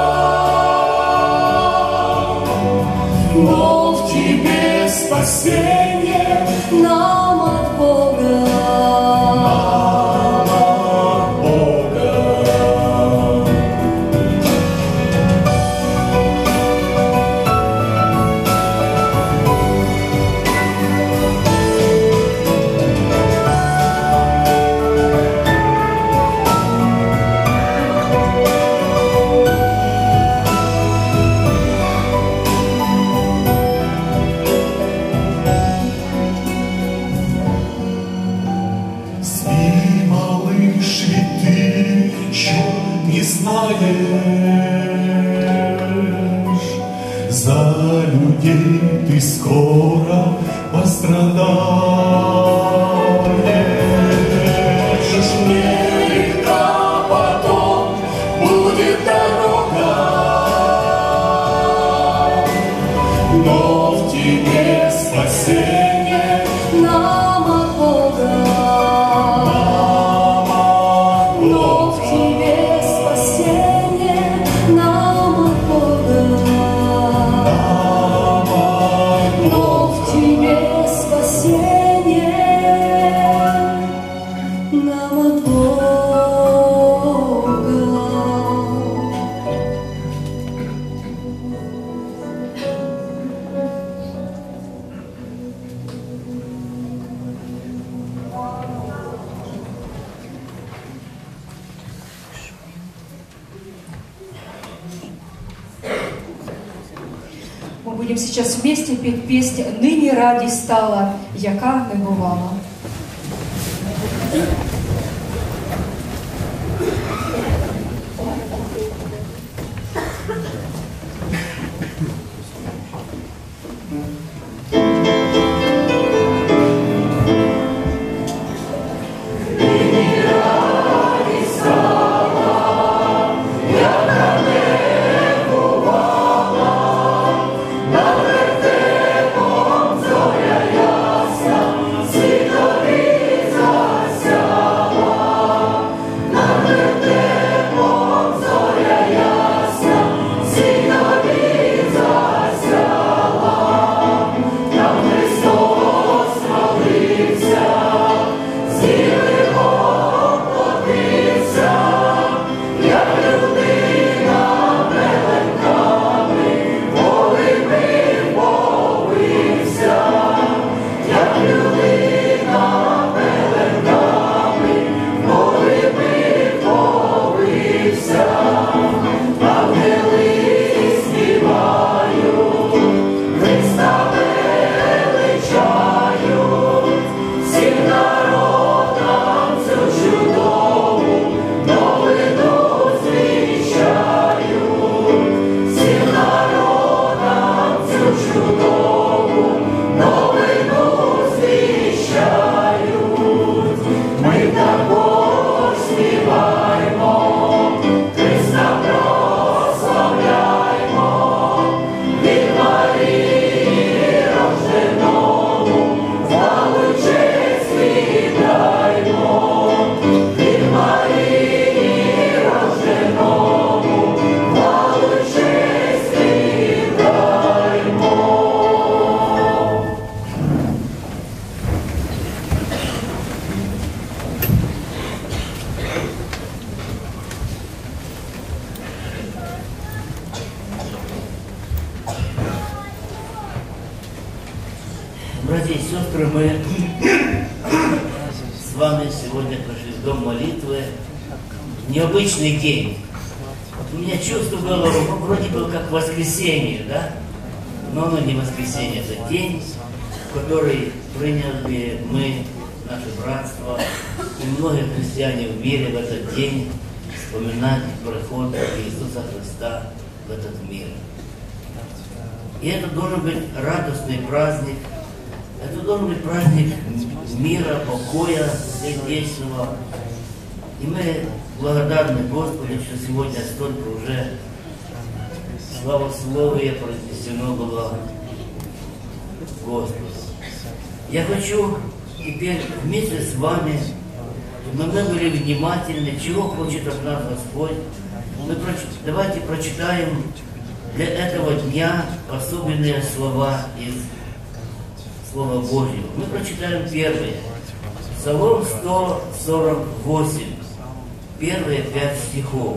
но в тебе спасение нам от Бога. Спи, малыш, ведь ты еще не знаешь, за людей ты скоро пострадаешь. Нелегка потом будет дорога, Но в тебе спасение спасение нам от Бога. Но в Тебе спасение нам от Бога. Но в Тебе спасение нам от Бога. Мы будем сейчас вместе петь песню «Нині радість стала, яка не бувала». Братья и сестры, мы с вами сегодня пришли в дом молитвы. Необычный день. У меня чувство было, вроде бы как воскресенье, да? Но оно не воскресенье, это день, в который приняли мы, наше братство, и многие христиане в мире в этот день вспоминать приход Иисуса Христа в этот мир. И это должен быть радостный праздник. Это должен быть праздник мира, покоя сердечного. И мы благодарны Господу, что сегодня столько уже славословия произнесено было Господу. Я хочу теперь вместе с вами, чтобы мы были внимательны, чего хочет от нас Господь. Мы проч... Давайте прочитаем для этого дня особенные слова из Слова Божьего. Мы прочитаем первые. Псалом сто сорок восемь. Первые пять стихов.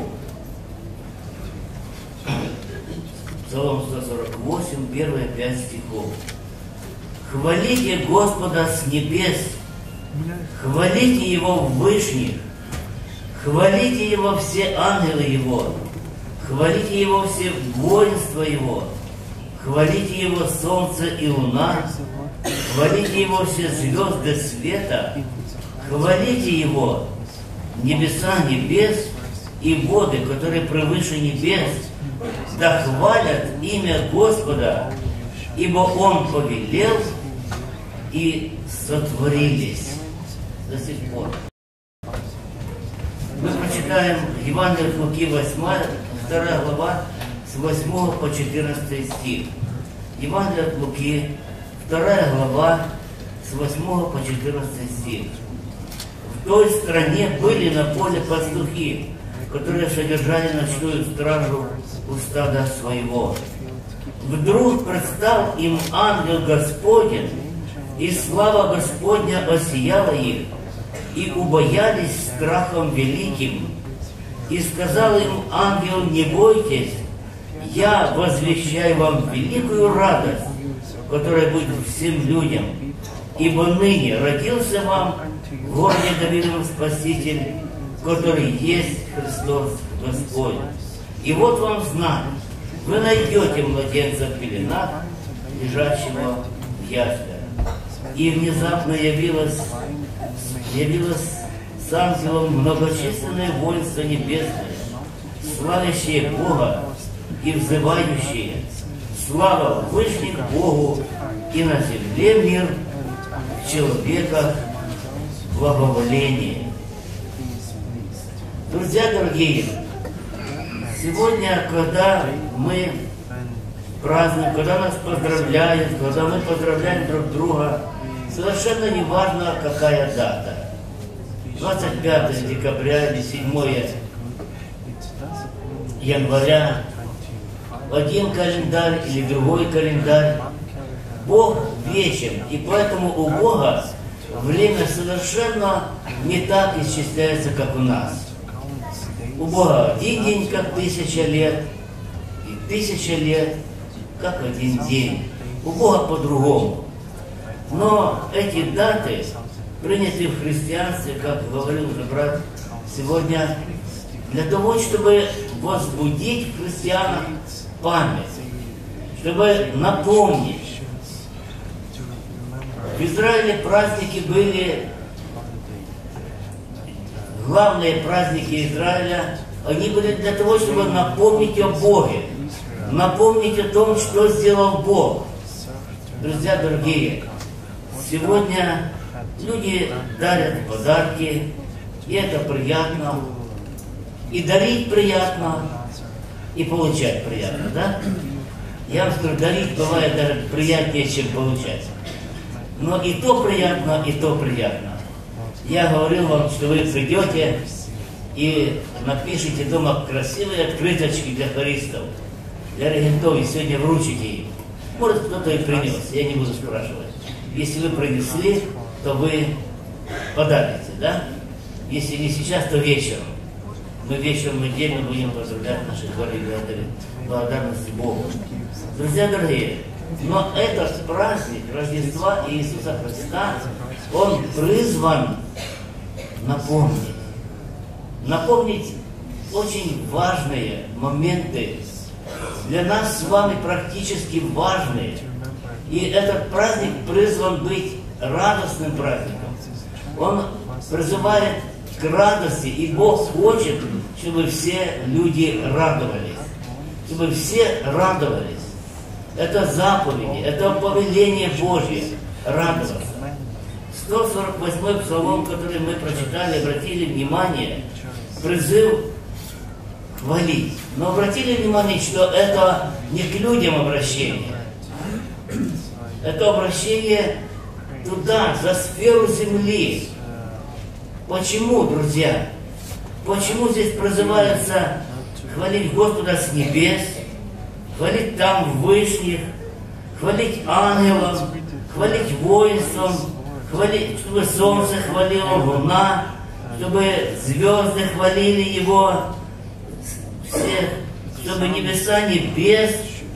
Псалом сто сорок восемь, первые пять стихов. Хвалите Господа с небес, хвалите Его в вышних, хвалите Его все ангелы Его, хвалите Его все воинства Его, хвалите Его солнце и луна, хвалите Его все звезды света, хвалите Его небеса небес и воды, которые превыше небес, да хвалят имя Господа, ибо Он повелел, и сотворились до сих пор. Мы прочитаем Евангелие от Луки, восьмая, вторая глава, с восьмого по четырнадцатый стих. Евангелие от Луки, вторая глава, с восьмого по четырнадцатый стих. В той стране были на поле пастухи, которые содержали ночную стражу у стада своего. Вдруг предстал им ангел Господень, и слава Господня осияла их, и убоялись страхом великим. И сказал им ангел: не бойтесь, я возвещаю вам великую радость, которая будет всем людям. Ибо ныне родился вам в городе Давидовом Спаситель, который есть Христос Господь. И вот вам знак: вы найдете младенца в пеленах, лежащего в яслях. И внезапно явилось, явилось с ангелом многочисленное воинство небесное, славящие Бога и взывающие: слава вышних Богу, и на земле мир, в человеках благоволение. Друзья дорогие, сегодня, когда мы празднуем, когда нас поздравляют, когда мы поздравляем друг друга, совершенно не важно, какая дата. двадцать пятое декабря или седьмое января, один календарь или другой календарь. Бог вечен, и поэтому у Бога время совершенно не так исчисляется, как у нас. У Бога один день, как тысяча лет, и тысяча лет, как один день. У Бога по-другому. Но эти даты приняты в христианстве, как говорил уже брат сегодня, для того, чтобы возбудить в христианах память, чтобы напомнить. В Израиле праздники были, главные праздники Израиля, они были для того, чтобы напомнить о Боге, напомнить о том, что сделал Бог. Друзья дорогие, сегодня люди дарят подарки, и это приятно, и дарить приятно, и получать приятно, да? Я вам скажу, дарить бывает даже приятнее, чем получать. Но и то приятно, и то приятно. Я говорил вам, что вы придете и напишите дома красивые открыточки для хористов, для регентов, и сегодня вручите им. Может, кто-то и принес, я не буду спрашивать. Если вы принесли, то вы подарите, да? Если не сейчас, то вечером. Мы вечером отдельно будем поздравлять наших благодарей, благодарности Богу. Друзья дорогие, но этот праздник Рождества Иисуса Христа, он призван напомнить. Напомнить очень важные моменты, для нас с вами практически важные. И этот праздник призван быть радостным праздником. Он призывает к радости, и Бог хочет, чтобы все люди радовались. Чтобы все радовались. Это заповеди, это повеление Божье – радоваться. сто сорок восьмой псалом, который мы прочитали, обратили внимание, призыв хвалить. Но обратили внимание, что это не к людям обращение. Это обращение туда, за сферу земли. Почему, друзья? Почему здесь призывается хвалить Господа с небес, хвалить там вышних, хвалить ангелов, хвалить воинством, хвалить, чтобы солнце хвалило, луна, чтобы звезды хвалили его, все, чтобы небеса небес,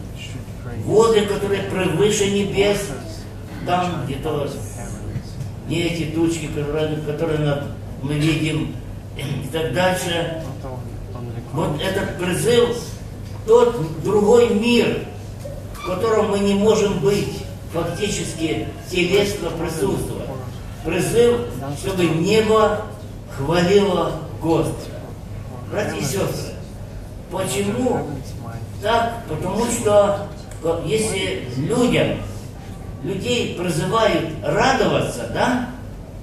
воды, которые превыше небес, там где-то не эти тучки, которые, которые мы видим, и так дальше. Вот этот призыв, тот другой мир, в котором мы не можем быть, фактически телесно присутствовать. Призыв, чтобы небо хвалило Господа. Братья и сестры, почему так? Потому что если людям, людей призывают радоваться, да,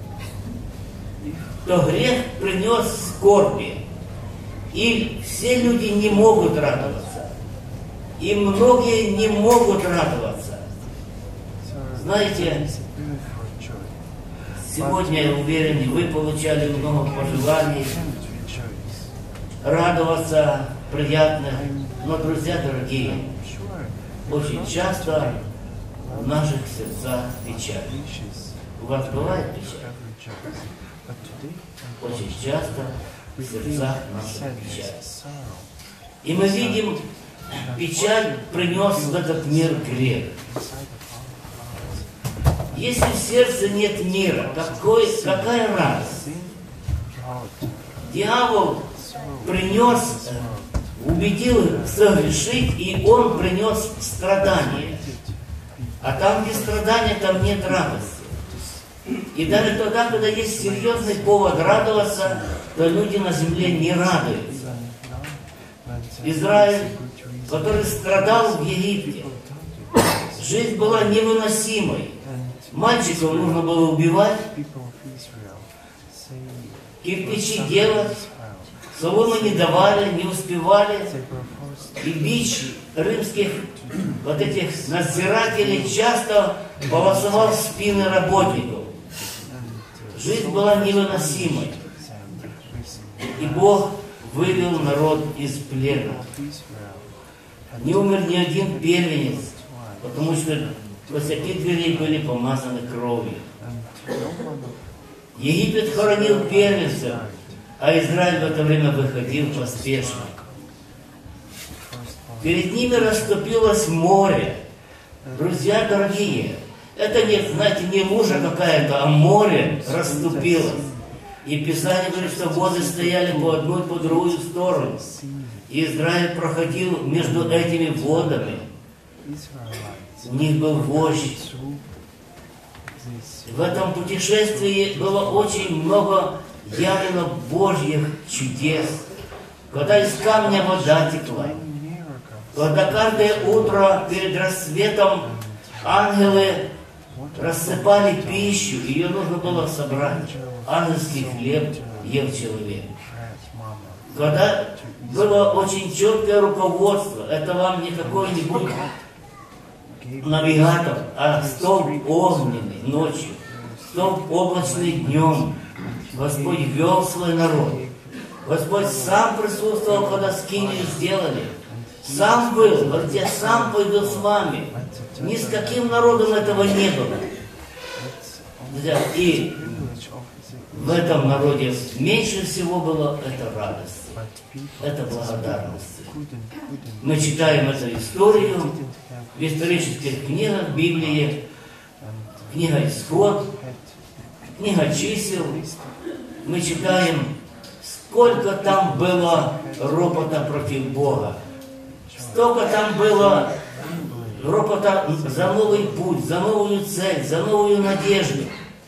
то грех принес скорби. И все люди не могут радоваться. И многие не могут радоваться. Знаете, сегодня, я уверен, вы получали много пожеланий, радоваться приятно, но, друзья дорогие, очень часто в наших сердцах печаль. У вас бывает печаль? Очень часто в сердцах наших печаль. И мы видим, печаль принес в этот мир грех. Если в сердце нет мира, какой, какая радость? Дьявол принес, убедил согрешить, и он принес страдания. А там, где страдания, там нет радости. И даже тогда, когда есть серьезный повод радоваться, то люди на земле не радуются. Израиль, который страдал в Египте, жизнь была невыносимой. Мальчиков нужно было убивать, кирпичи делать, соломы не давали, не успевали. И бич римских вот этих надзирателей часто полосовал спины работников. Жизнь была невыносимой. И Бог вывел народ из плена. Не умер ни один первенец, потому что косяки дверей были помазаны кровью. Египет хоронил первенцев, а Израиль в это время выходил поспешно. Перед ними расступилось море. Друзья дорогие, это не, знаете, не лужа какая-то, а море расступилось. И Писание говорит, что воды стояли по одну и по другую сторону. И Израиль проходил между этими водами. У них был вождь. В этом путешествии было очень много явлено Божьих чудес. Когда из камня вода текла, когда каждое утро перед рассветом ангелы рассыпали пищу, ее нужно было собрать. Ангельский хлеб ел человек. Когда было очень четкое руководство, это вам не какой-нибудь навигатор, а столб огненный ночью, столб облачный днем. Господь вел свой народ. Господь сам присутствовал, когда скинию сделали. Сам был, говорит, я сам пойду с вами. Ни с каким народом этого не было. И в этом народе меньше всего было это радости, это благодарности. Мы читаем эту историю в исторических книгах Библии, книга Исход, книга Чисел. Мы читаем, сколько там было ропота против Бога. Столько там было ропота за новый путь, за новую цель, за новую надежду.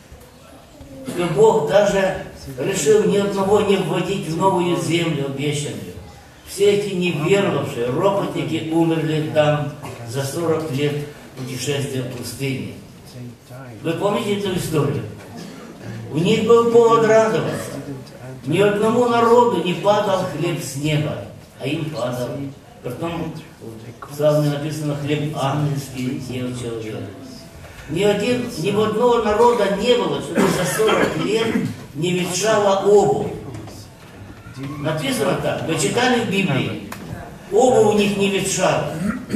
Что Бог даже решил ни одного не вводить в новую землю обещанную. Все эти неверовавшие ропотники умерли там за сорок лет путешествия в пустыне. Вы помните эту историю? У них был повод радоваться. Ни одному народу не падал хлеб с неба, а им падал. Потом в Псалме написано, хлеб ангельский ел человек. Ни, один, ни в одного народа не было, чтобы за сорок лет не ветшала обувь. Написано так, вы читали в Библии, обувь у них не ветшала.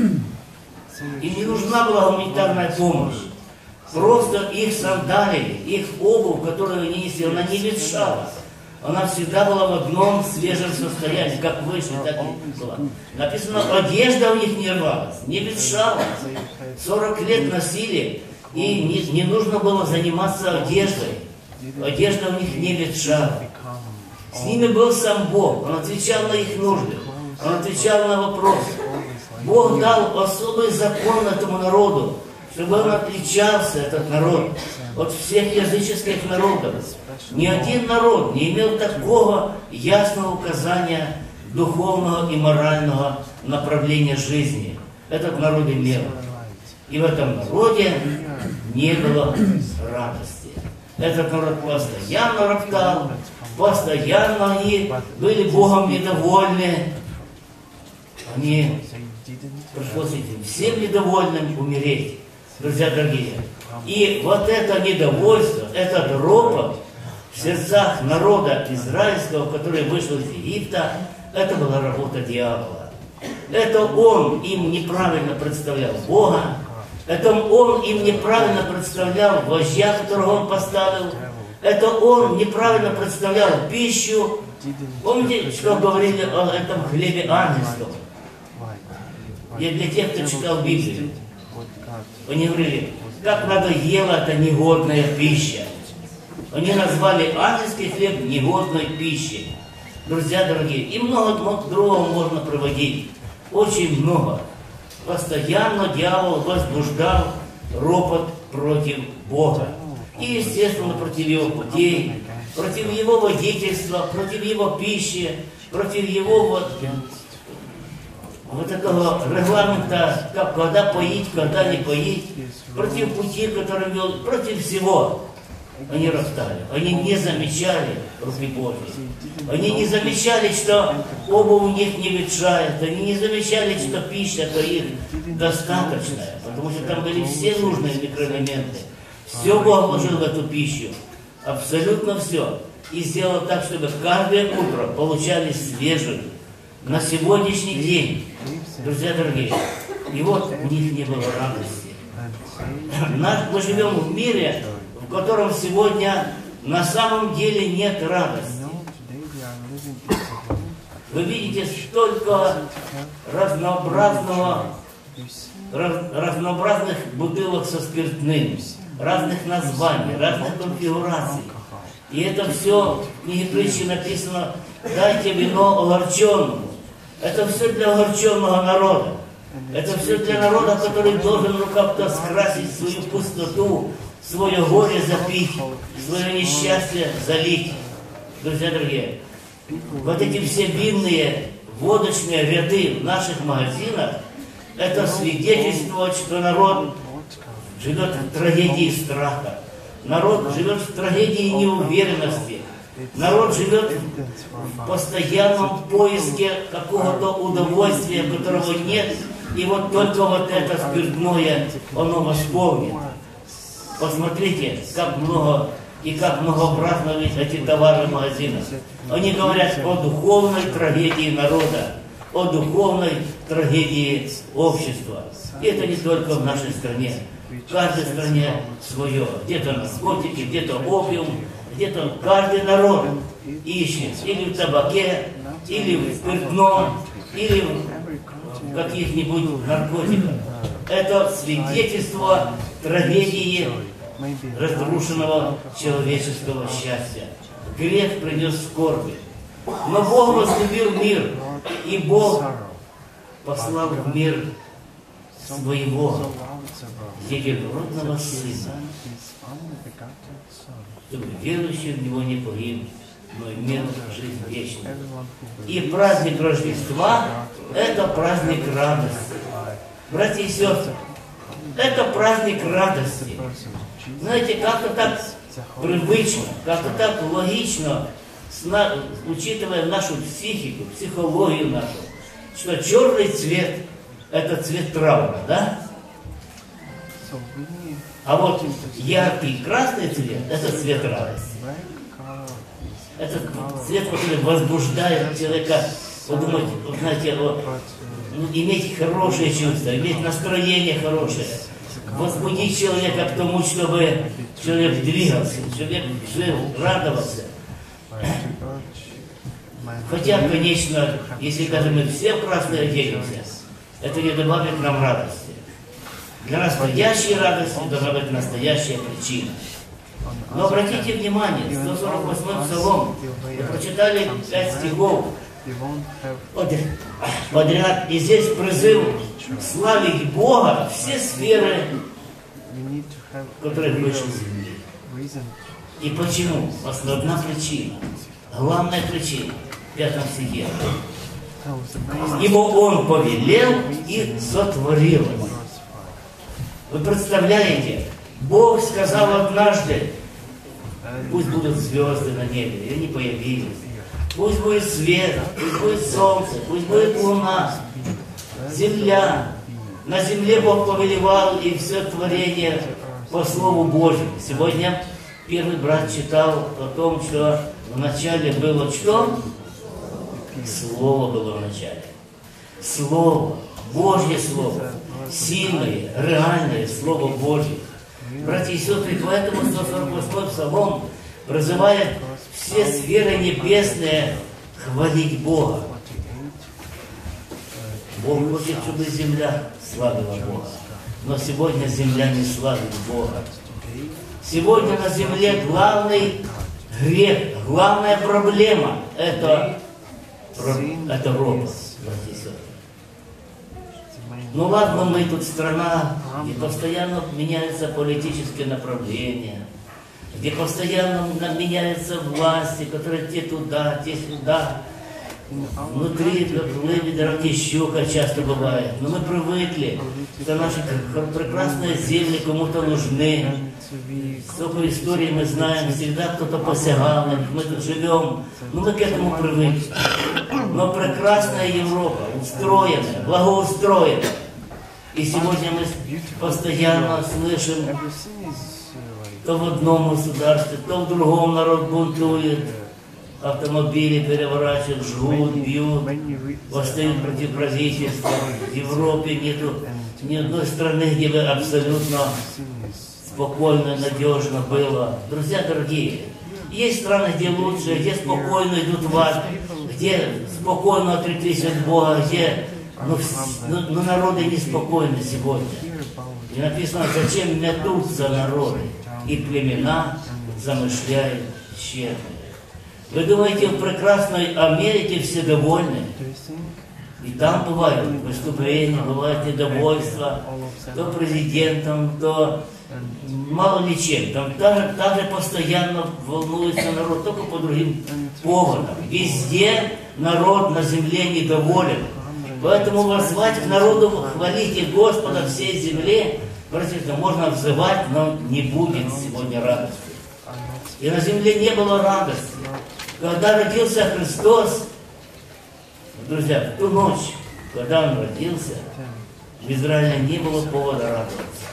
Им не нужна была гуманитарная помощь. Просто их сандалии, их обувь, которую они несли, она не ветшала. Она всегда была в одном свежем состоянии, как вышли, так и была. Написано, одежда у них не рвалась, не ветшала. сорок лет носили, и не, не нужно было заниматься одеждой. Одежда у них не ветшала. С ними был сам Бог, Он отвечал на их нужды, Он отвечал на вопросы. Бог дал особый закон этому народу, чтобы он отличался, этот народ, от всех языческих народов. Ни один народ не имел такого ясного указания духовного и морального направления жизни. Этот народ имел. И в этом народе не было радости. Этот народ постоянно роптал, постоянно они были Богом недовольны. Они пришлось этим всем недовольным умереть. Друзья дорогие, И вот это недовольство, этот ропот в сердцах народа израильского, который вышел из Египта, это была работа дьявола. Это он им неправильно представлял Бога, это он им неправильно представлял вождя, которого он поставил, это он неправильно представлял пищу. Помните, что говорили о этом хлебе ангельском? И для тех, кто читал Библию, они говорили, как надоела эта негодная пища. Они назвали ангельский хлеб негодной пищей. Друзья дорогие, и много, много другого можно приводить. Очень много. Постоянно дьявол возбуждал ропот против Бога. И, естественно, против его путей, против его водительства, против его пищи, против его вот, вот этого регламента, как когда поить, когда не поить, против пути, который вел, против всего. Они роптали, они не замечали руки Божьей. Они не замечали, что обувь у них не ветшает, они не замечали, что пища-то их достаточная, потому что там были все нужные микроэлементы. Все Бог вложил в эту пищу, абсолютно все. И сделал так, чтобы каждое утро получали свежую, на сегодняшний день, друзья дорогие. И вот у них не было радости. Мы живем в мире, в котором сегодня на самом деле нет радости. Вы видите столько разнообразного, раз, разнообразных бутылок со спиртным, разных названий, разных конфигураций. И это все в книге притчи написано: дайте вино огорченному. Это все для огорченного народа. Это все для народа, который должен ну, как-то скрасить свою пустоту, свое горе запить, свое несчастье залить. Друзья дорогие, вот эти все винные, водочные ряды в наших магазинах, это свидетельствует, что народ живет в трагедии страха. Народ живет в трагедии неуверенности. Народ живет в постоянном поиске какого-то удовольствия, которого нет. И вот только вот это спиртное, оно восполнит. Посмотрите, как много и как многообразны эти товары в магазинах. Они говорят о духовной трагедии народа, о духовной трагедии общества. И это не только в нашей стране. В каждой стране свое. Где-то наркотики, где-то опиум, где-то каждый народ ищет или в табаке, или в спиртном, или в каких-нибудь наркотиках. Это свидетельство трагедии разрушенного человеческого счастья. Грех принес скорби. Но Бог возлюбил мир, и Бог послал в мир своего единородного Сына, чтобы верующий в Него не погиб, но имел жизнь вечную. И праздник Рождества – это праздник радости. Братья и сестры, это праздник радости. Знаете, как-то так привычно, как-то так логично, учитывая нашу психику, психологию нашу, что черный цвет – это цвет траура, да? А вот яркий красный цвет – это цвет радости. Это цвет, который возбуждает человека, подумать, знаете, о, ну, иметь хорошие чувства, иметь настроение хорошее, возбудить человека к тому, чтобы человек двигался, человек радовался. Хотя, конечно, если даже мы все в красное оденемся, это не добавит нам радости. Для настоящей радости должна быть настоящая причина. Но обратите внимание, сто сорок восьмой Псалом, мы прочитали пять стихов подряд, и здесь призыв славить Бога все сферы, которые выше земли. И почему? Основная причина, главная причина в пятом стихе. Ибо Он повелел и сотворил. Вы представляете, Бог сказал однажды: пусть будут звезды на небе, и они появились. Пусть будет свет, пусть будет солнце, пусть будет луна, земля. На земле Бог повелевал, и все творение по Слову Божьему. Сегодня первый брат читал о том, что вначале было что? Слово было в начале. Слово, Божье Слово, сильное, реальное Слово Божье. Братья и сестры, поэтому сто сорок восьмой Псалом призывает все сферы небесные хвалить Бога. Бог хочет, чтобы земля славила Бога. Но сегодня земля не славит Бога. Сегодня на земле главный грех, главная проблема – это, это ропот, братья и сестры. Ну ладно, мы тут страна, где постоянно меняются политические направления, где постоянно меняются власти, которые те туда, те сюда. Внутри лыбедеров щука часто бывает. Но мы привыкли, что наши прекрасные земли кому-то нужны. Столько историй мы знаем, всегда кто-то посягал на них, мы тут живем. Но мы к этому привыкли. Но прекрасная Европа, устроенная, благоустроенная. И сегодня мы постоянно слышим, то в одном государстве, то в другом народ бунтует. Автомобили переворачивают, жгут, бьют, восстают против правительства. В Европе нету ни одной страны, где бы абсолютно спокойно, надежно было. Друзья дорогие, есть страны, где лучше, где спокойно идут в ад, где спокойно отреклись от Бога, где ну, ну, ну, народы неспокойны сегодня. И написано, зачем метутся народы, и племена замышляют тщетно. Вы думаете, в прекрасной Америке все довольны? И там бывают выступления, бывает недовольство, то президентом, то мало ли чем. Там также, также постоянно волнуется народ, только по другим поводам. Везде народ на земле недоволен. Поэтому воззвать к народу, хвалите Господа всей земле, можно взывать, но не будет сегодня радости. И на земле не было радости. Когда родился Христос, друзья, в ту ночь, когда Он родился, в Израиле не было повода радоваться.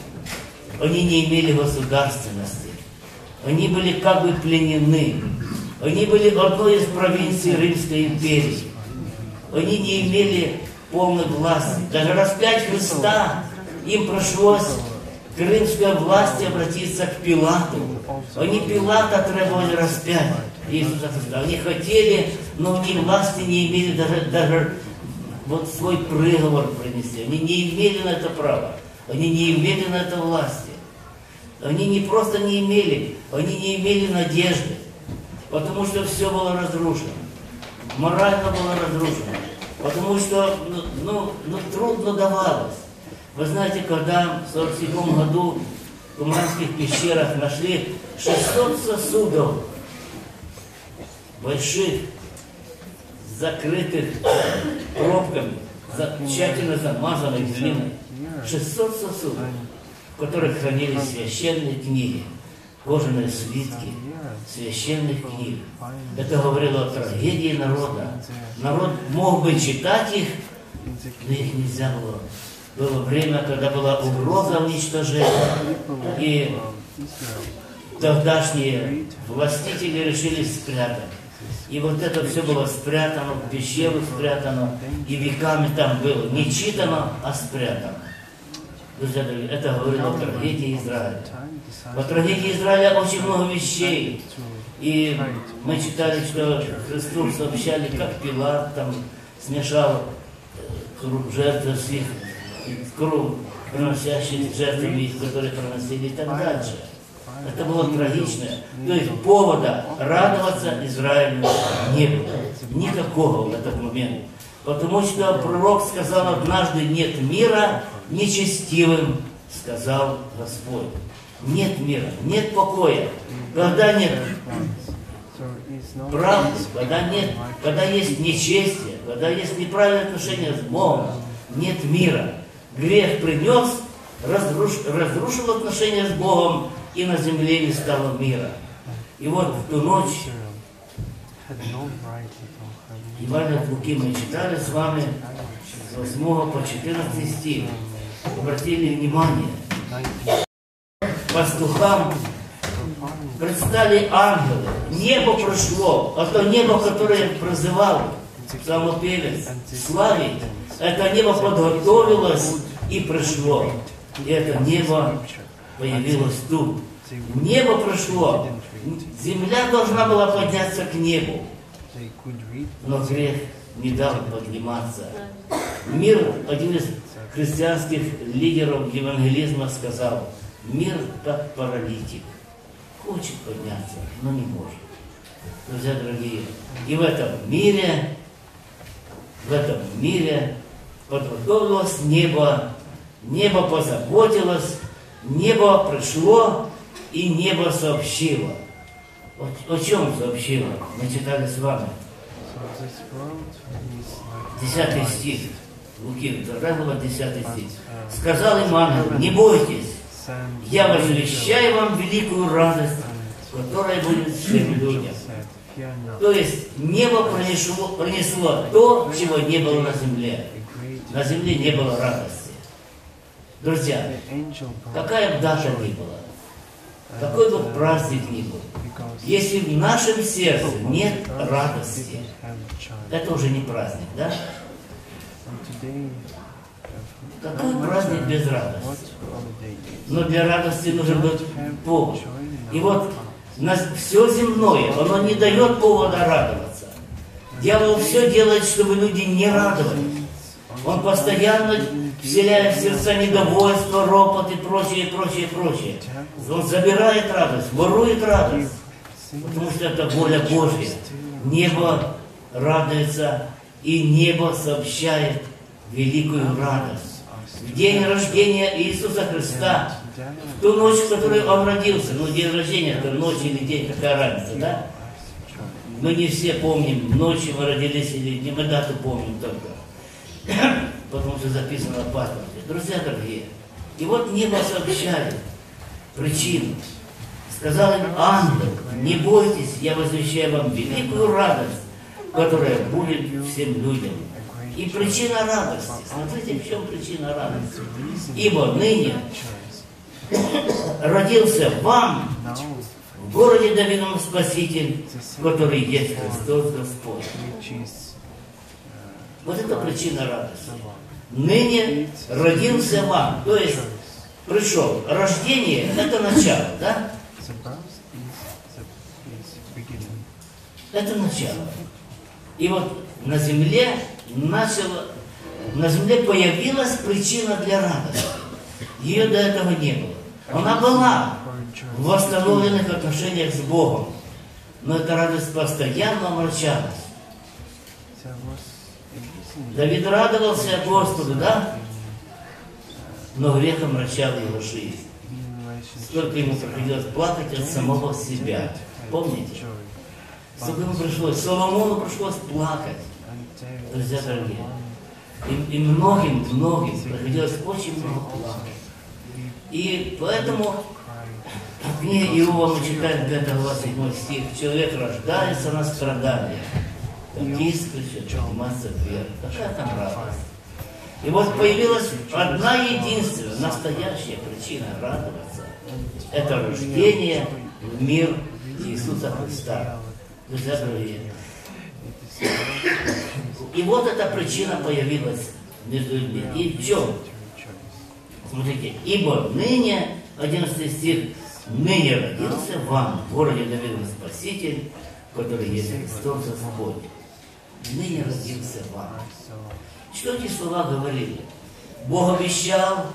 Они не имели государственности. Они были как бы пленены. Они были одной из провинций Римской империи. Они не имели полной власти. Даже распять Христа им пришлось к римской власти обратиться к Пилату. Они Пилата требовали распять Иисуса Христа. Они хотели, но ни власти не имели даже, даже вот свой приговор принести. Они не имели на это права. Они не имели на это власти. Они не просто не имели, они не имели надежды. Потому что все было разрушено. Морально было разрушено. Потому что ну, ну, трудно давалось. Вы знаете, когда в сорок седьмом году в Кумранских пещерах нашли шестьсот сосудов, больших, закрытых пробками, тщательно замазанных глиной, шестьсот сосудов, в которых хранились священные книги, кожаные свитки священных книг. Это говорило о трагедии народа. Народ мог бы читать их, но их нельзя было. Было время, когда была угроза уничтожения, и тогдашние властители решили спрятать. И вот это все было спрятано, в пещеру спрятано, и веками там было не читано, а спрятано. Друзья дорогие, это говорило о трагедии Израиля. О трагедии Израиля очень много вещей. И мы читали, что Христу сообщали, как Пилат там смешал круг жертвы с их, круг приносящих жертвами, которые приносили и так дальше. Это было трагично. То есть повода радоваться Израилю не было. Никакого в этот момент. Потому что пророк сказал однажды: нет мира нечестивым, сказал Господь. Нет мира, нет покоя. Когда нет правды, когда нет, когда есть нечестие, когда есть неправильное отношение с Богом, нет мира. Грех принес, разруш, разрушил отношения с Богом, и на земле не стало мира. И вот в ту ночь Евангелие от Луки мы читали с вами с восьмого по четырнадцатый стих. Обратили внимание. пастухам предстали ангелы. Небо прошло, а то небо, которое призывал псалмопевец славить, это небо подготовилось и пришло. И это небо появилось тут. Небо прошло. Земля должна была подняться к небу. Но грех не дал подниматься. Мир, один из христианских лидеров евангелизма сказал: мир как паралитик. Хочет подняться, но не может. Друзья дорогие, и в этом мире, в этом мире подготовилось небо, небо позаботилось, небо пришло, и небо сообщило. О, о чем сообщило? Мы читали с вами. Десятый стих. Луки, тогда было десятый стих. Сказал им ангел: не бойтесь, я возвещаю вам великую радость, которая будет всем людям. То есть небо принесло, принесло то, чего не было на земле. На земле не было радости. Друзья, какая бы дата ни была, какой бы праздник ни был, если в нашем сердце нет радости, это уже не праздник, да? Какой праздник без радости? Но для радости нужен быть повод. И вот все земное, оно не дает повода радоваться. Дьявол все делает, чтобы люди не радовались. Он постоянно вселяет в сердца недовольство, ропот и прочее, прочее, прочее. Он забирает радость, ворует радость. Потому что это воля Божья. Небо радуется, и небо сообщает великую радость. В день рождения Иисуса Христа, в ту ночь, в которую Он родился, ну, день рождения, это ночь или день, какая разница, да? Мы не все помним, ночью мы родились или не, мы дату помним только, потому что записано на паспорте. Друзья дорогие, и вот небо сообщает причину. Сказал им ангел: не бойтесь, я возвещаю вам великую радость, которая будет всем людям. И причина радости. Смотрите, в чем причина радости. Ибо ныне родился вам в городе Давидовом Спаситель, который есть Христос Господь. Вот это причина радости. Ныне родился вам. То есть пришел. Рождение – это начало, да? Это начало. И вот на земле начало, на земле появилась причина для радости. Ее до этого не было. Она была в восстановленных отношениях с Богом. Но эта радость постоянно омрачалась. Давид радовался Господу, да? Но грех омрачал его жизнь. Сколько ему приходилось плакать от самого себя. Помните? Сколько ему пришлось, Соломону пришлось плакать. Друзья дорогие. И, и многим, многим приходилось очень много плакать. И поэтому в книге Иова мы читаем пятая глава седьмой стих. Человек рождается на страдания, как искры подниматься вверх. Какая там радость? И вот появилась одна единственная, настоящая причина радоваться. Это рождение в мир Иисуса Христа. Друзья дорогие. И вот эта причина появилась между людьми. И в чем? Смотрите, ибо ныне, одиннадцатый стих, ныне родился вам в городе Давидовом Спаситель, который есть Христос Господь. Ныне родился вам. Что эти слова говорили? Бог обещал,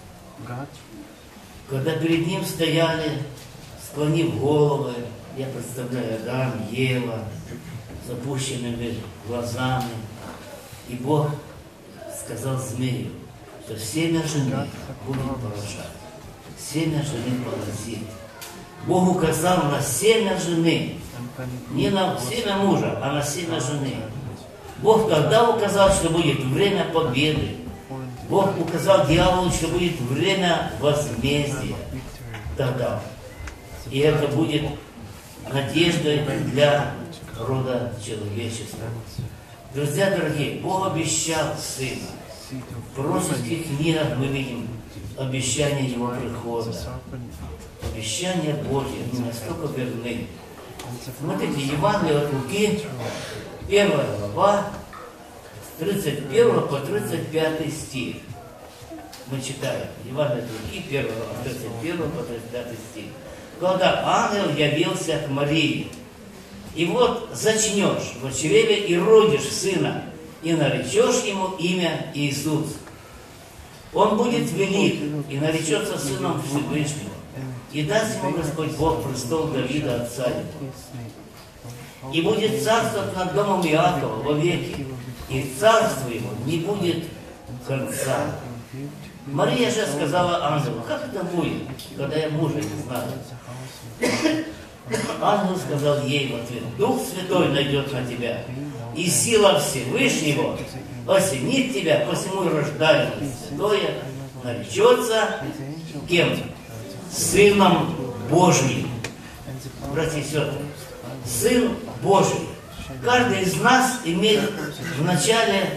когда перед Ним стояли, склонив головы, я представляю Адам, Ева, с опущенными глазами, и Бог сказал змею, что семя жены будет поражать, семя жены поразит. Бог указал на семя жены, не на семя мужа, а на семя жены. Бог тогда указал, что будет время победы. Бог указал дьяволу, что будет время возмездия. Тогда. И это будет надеждой для рода человечества. Друзья дорогие, Бог обещал Сына. В пророческих книгах мы видим обещание Его прихода. Обещания Божьи настолько верны. Смотрите, Евангелие от Луки, первая глава, с тридцать первого по тридцать пятый стих. Мы читаем. Евангелие от Луки, первая глава, с тридцать первого по тридцать пятый стих. Когда ангел явился к Марии, и вот зачнешь в чреве и родишь сына, и наречешь ему имя Иисус. Он будет велик и наречется сыном Всевышнего. И даст ему Господь Бог престол Давида отца его. И будет царствовать над домом Иакова вовеки, и царство его не будет конца. Мария же сказала ангелу: как это будет, когда я мужа не знаю? Ангел сказал ей в ответ: Дух Святой найдет на тебя, и сила Всевышнего осенит тебя, посему и рождаемое святое наречется кем? Сыном Божьим. Братья и сестры, Сын Божий. Каждый из нас имеет вначале,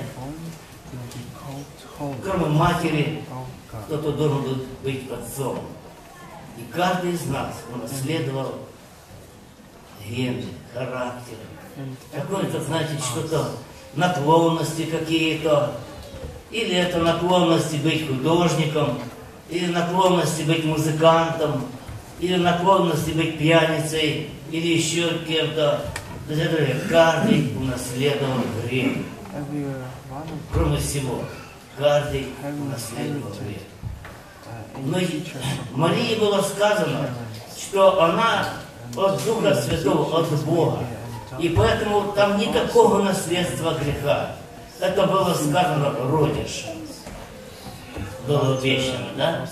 кроме матери, кто-то должен был быть отцом. И каждый из нас унаследовал гены, характер. Какое-то, знаете, что-то, наклонности какие-то. Или это наклонности быть художником, или наклонности быть музыкантом, или наклонности быть пьяницей, или еще кем-то. Каждый унаследовал грех. Кроме всего, каждый унаследовал грех. Но Марии было сказано, что она от Духа Святого, от Бога. И поэтому там никакого наследства греха. Это было сказано родишь. Было обещано, да?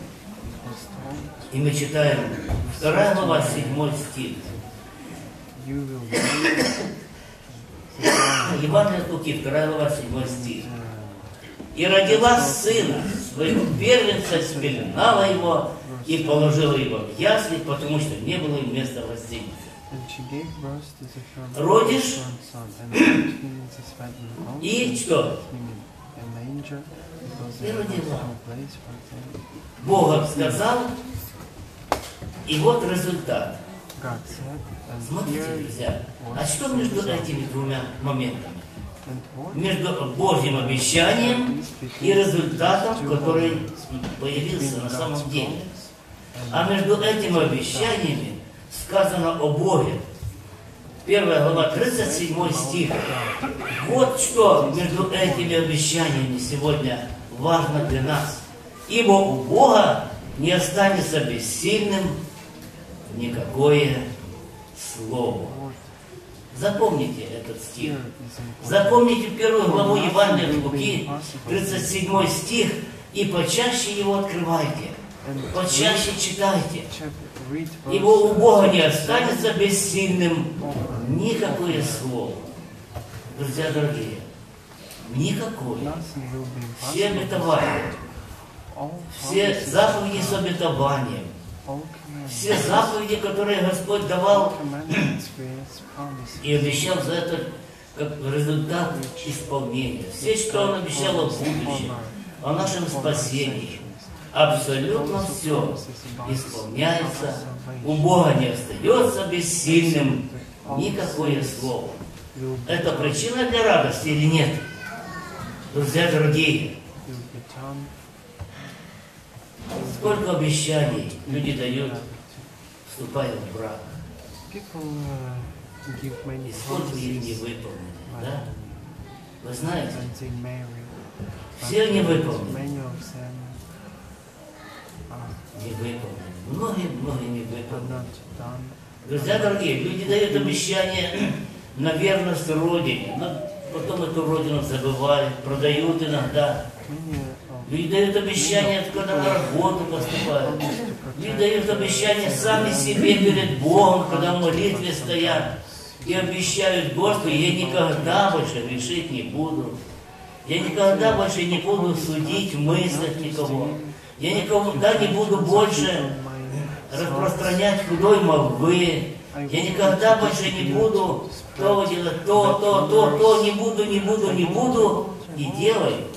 И мы читаем вторая глава, седьмой стих. Евангелие от Луки, вторая глава, седьмой стих. И родила сына, своего первенца, спеленала его и положила его в ясли, потому что не было им места в гостинице. Родишь и что? И родила. Бог сказал, и вот результат. Смотрите, друзья, а что между этими двумя моментами? Между Божьим обещанием и результатом, который появился на самом деле. А между этими обещаниями сказано о Боге. Первая глава, тридцать седьмой стих. Вот что между этими обещаниями сегодня важно для нас. Ибо у Бога не останется бессильным никакое слово. Запомните этот стих. Запомните первую главу Евангелия от Луки, тридцать седьмой стих, и почаще его открывайте. Почаще читайте. Ибо у Бога не останется бессильным никакое слово. Друзья дорогие, никакое. Все обетования, все заповеди с обетованием, все заповеди, которые Господь давал и обещал за это как результат исполнения. Все, что Он обещал о будущем, о нашем спасении, абсолютно все исполняется. У Бога не остается бессильным никакое слово. Это причина для радости или нет? Друзья дорогие, сколько обещаний люди дают, вступая в брак. И сколько их не выполнено, да? Вы знаете, все не выполнены. Не выполнены. Многие-многие не выполнены. Друзья дорогие, люди дают обещания на верность Родине, но потом эту Родину забывают, продают иногда. Люди дают обещания, когда на работу поступают. Люди дают обещания сами себе перед Богом, когда в молитве стоят. И обещают: Господи, я никогда больше грешить не буду. Я никогда больше не буду судить в мыслях никого. Я никогда не буду больше распространять худой молвы. Я никогда больше не буду то делать, то, то, то, то, не буду, не буду, не буду. И делаю.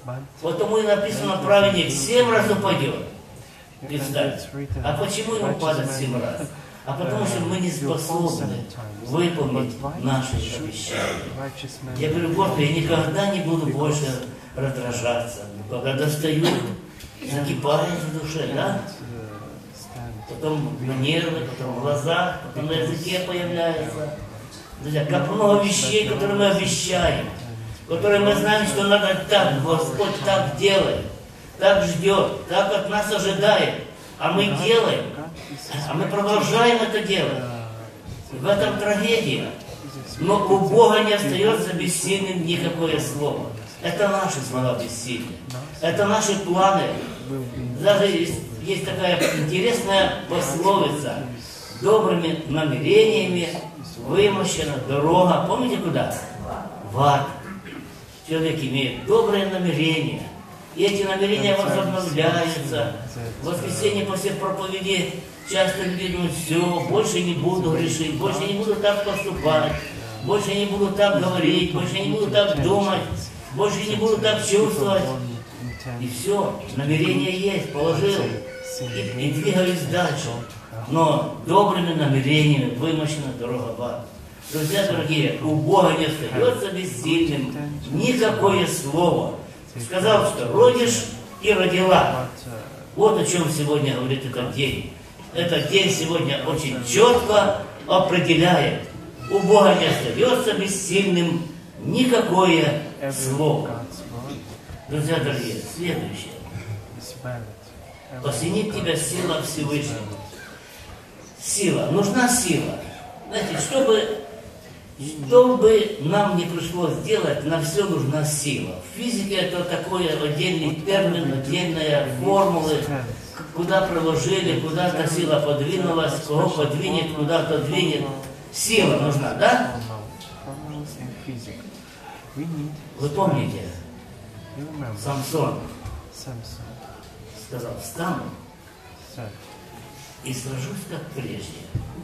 Потому и написано, праведник семь раз упадет. Представьте. А почему ему падать семь раз? А потому что мы не способны выполнить наши обещания. Я говорю, Господи, я никогда не буду больше раздражаться. Когда достаю, закипает в душе, да? Потом на нервы, потом в глазах, потом на языке появляется. Друзья, как много вещей, которые мы обещаем, которые мы знаем, что надо так, Господь так делает, так ждет, так от нас ожидает. А мы делаем, а мы продолжаем это делать. В этом трагедия. Но у Бога не остается бессильным никакое слово. Это наши слова бессильны. Это наши планы. Даже есть, есть такая интересная пословица. Добрыми намерениями вымощена дорога. Помните куда? В ад. Человек имеет добрые намерения. И эти намерения возобновляются. В воскресенье после проповеди часто люди думают, все, больше не буду грешить, больше не буду так поступать, больше не буду так говорить, больше не буду так думать, больше не буду так чувствовать. И все, намерение есть, положил, и, и двигаюсь дальше. Но добрыми намерениями вымощена дорога в ад. Друзья дорогие, у Бога не остается бессильным никакое слово. Сказал, что родишь и родила. Вот о чем сегодня говорит этот день. Этот день сегодня очень четко определяет. У Бога не остается бессильным никакое слово. Друзья дорогие, следующее. Осенит тебя сила Всевышнего. Сила. Нужна сила. Знаете, чтобы... Что бы нам не пришлось делать, на все нужна сила. В физике это такой отдельный термин, отдельные формулы, куда приложили, куда та сила подвинулась, кого подвинет, куда-то двинет. Сила нужна, да? Вы помните, Самсон сказал, встану и сражусь как прежде.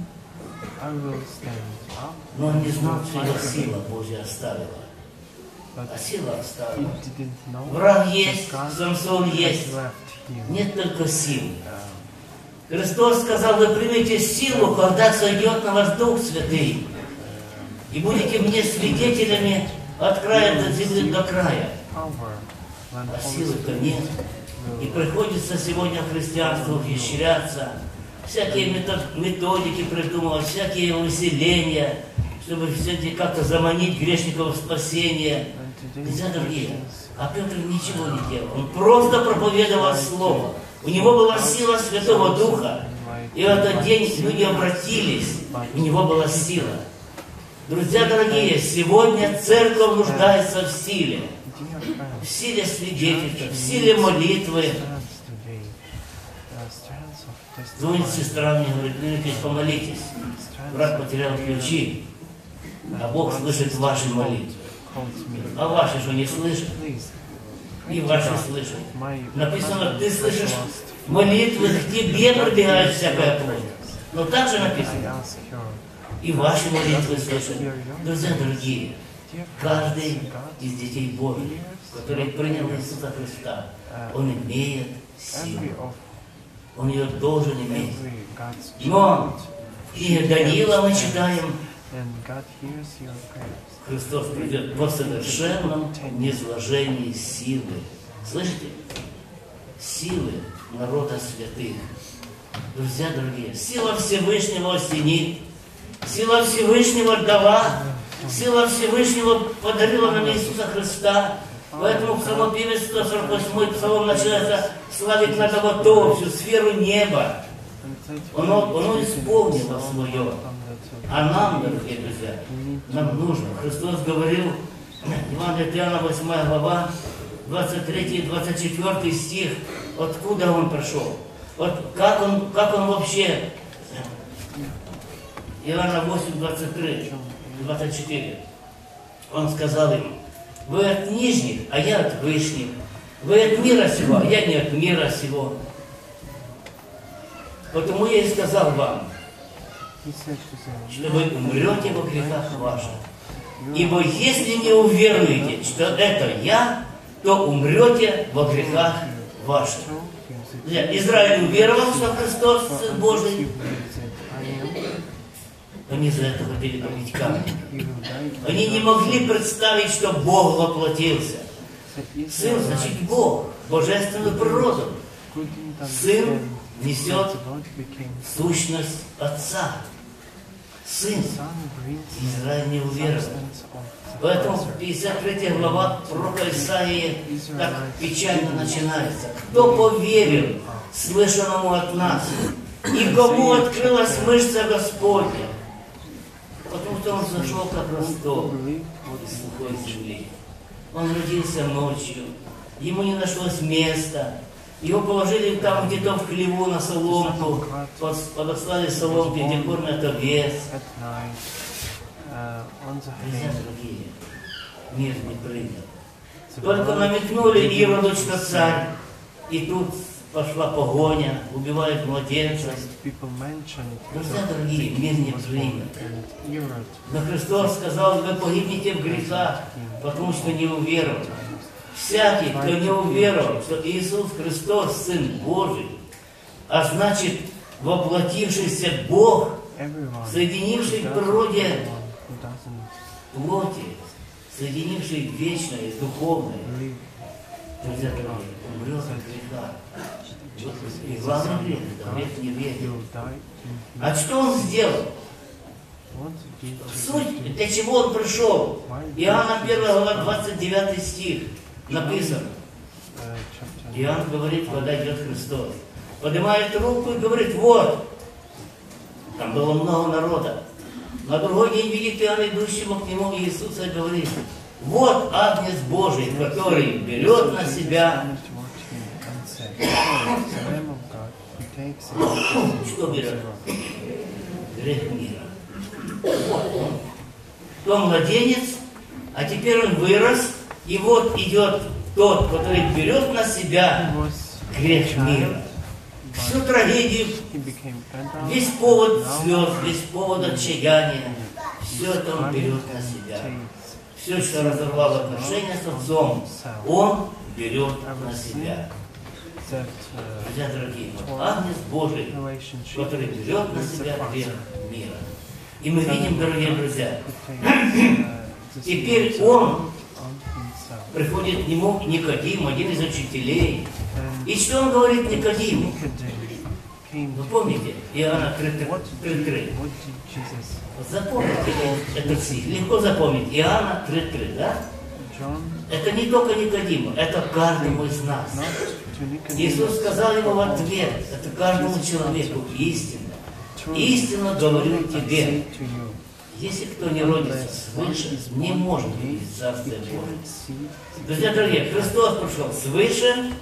Но он не знал, что его сила Божья оставила. А сила оставила. Враг есть, Самсон есть. Нет только силы. Христос сказал, вы примите силу, когда сойдет на вас Дух Святый. И будете мне свидетелями от края до земли до края. А силы-то нет. И приходится сегодня христианству ухищряться. Всякие методики придумывать, всякие усиления, чтобы все-таки как-то заманить грешников в спасение. Друзья дорогие, а Петр ничего не делал. Он просто проповедовал Слово. У него была сила Святого Духа. И в этот день люди обратились. У него была сила. Друзья дорогие, сегодня церковь нуждается в силе. В силе свидетельства, в силе молитвы. Звонит сестра мне, говорит, Лилия, помолитесь. Брат потерял ключи, а Бог слышит ваши молитвы. А ваши что, не слышат? И ваши слышат. Написано, ты слышишь молитвы, к тебе прибегает всякая плоть. Но также написано, и ваши молитвы слышат. Друзья дорогие, каждый из детей Божьих, который принял Иисуса Христа, он имеет силу. Он ее должен иметь. Но в книге Даниила мы читаем, Христос придет по совершенном низложении силы. Слышите? Силы народа святых. Друзья дорогие, сила Всевышнего осенит, сила Всевышнего дала, сила Всевышнего подарила нам Иисуса Христа. Поэтому псалмопевец сто сорок восьмой псалом начинается «Славить надо то, всю сферу неба». Оно, оно исполнило свое. А нам, дорогие друзья, нам нужно. Христос говорил, Евангелие от Иоанна, восьмая глава, двадцать третий и двадцать четвёртый стих, откуда он пришел. Вот как он, как он вообще, Иоанна восемь, двадцать три, двадцать четыре, он сказал им, вы от нижних, а я от вышних. Вы от мира сего, а я не от мира сего. Потому я и сказал вам, что вы умрете во грехах ваших. Ибо если не уверуете, что это я, то умрете во грехах ваших. Израиль уверовал, что Христос Сын Божий. Они за это хотели побить камни. Они не могли представить, что Бог воплотился. Сын значит Бог, божественную природу. Сын несет сущность Отца. Сын. Израиль не уверовал. Поэтому пятьдесят третья глава пророка Исаии так печально начинается. Кто поверил слышанному от нас? И кому открылась мышца Господня? Потому что он зашел как росток из сухой земли. Он родился ночью. Ему не нашлось места. Его положили там где-то в хлеву на соломку. Подослали соломки, где кормят овец. Друзья дорогие, мир не принял. Только намекнули Ироду, что царь, и тут пошла погоня, убивают младенцев. Друзья дорогие, мир не принял. Но Христос сказал, вы погибнете в грехах, потому что не уверовали. Всякий, кто не уверовал, что Иисус Христос Сын Божий, а значит воплотившийся Бог, соединивший в природе плоти, соединивший вечное и духовное, друзья дорогие, умрет от греха. И главный грех – это грех неверия. А что он сделал? Суть, для чего он пришел? Иоанна первая глава, двадцать девятый стих написано. Иоанн говорит, когда идет Христос. Поднимает руку и говорит, вот. Там было много народа. На другой день видит Иоанн, идущего к нему Иисуса, и говорит, вот Агнец Божий, который берет на себя. Что берет? Грех мира. Вот он. То младенец, а теперь он вырос, и вот идет тот, который берет на себя грех мира. Всю трагедию, весь повод слез, весь повод отчаяния, все это он берет на себя. Все, что разорвало отношения с Отцом, он берет на себя. Друзья дорогие, Агнец Божий, который берет на себя грех мира. И мы видим, дорогие друзья, теперь он приходит к нему Никодим, один из учителей. И что он говорит Никодиму? Вы помните? Иоанна три три. Запомните этот стих. Легко запомнить. Иоанна три три, да? Это не только Никодиму, это каждому из нас. Иисус сказал ему в ответ, это каждому человеку истинно. Истинно говорю тебе, если кто не родится свыше, не может видеть Царствие Божие. Друзья дорогие, Христос пришел свыше,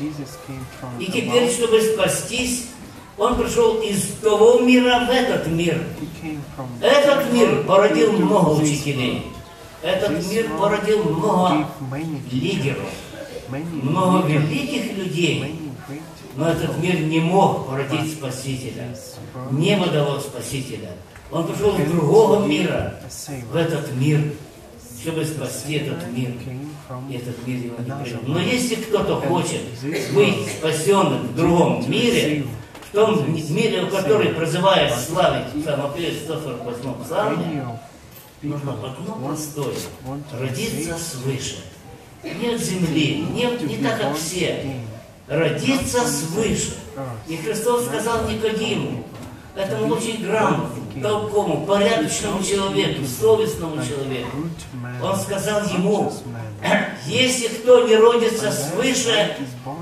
и теперь, чтобы спастись, Он пришел из того мира в этот мир. Этот мир породил много учителей. Этот мир породил много лидеров, много великих людей. Но этот мир не мог породить Спасителя. Небо дало Спасителя. Он пришел из другого мира в этот мир, чтобы спасти этот мир. И этот мир его не принял. Но если кто-то хочет быть спасенным в другом мире, в том мире, который призывает славить в Псалмопеве сто сорок восьмом псалме, нужно одно простое – родиться свыше. Не от земли, не, не так, как все. Родиться свыше. И Христос сказал Никодиму, этому очень грамотному, толковому, порядочному человеку, совестному человеку. Он сказал ему, если кто не родится свыше,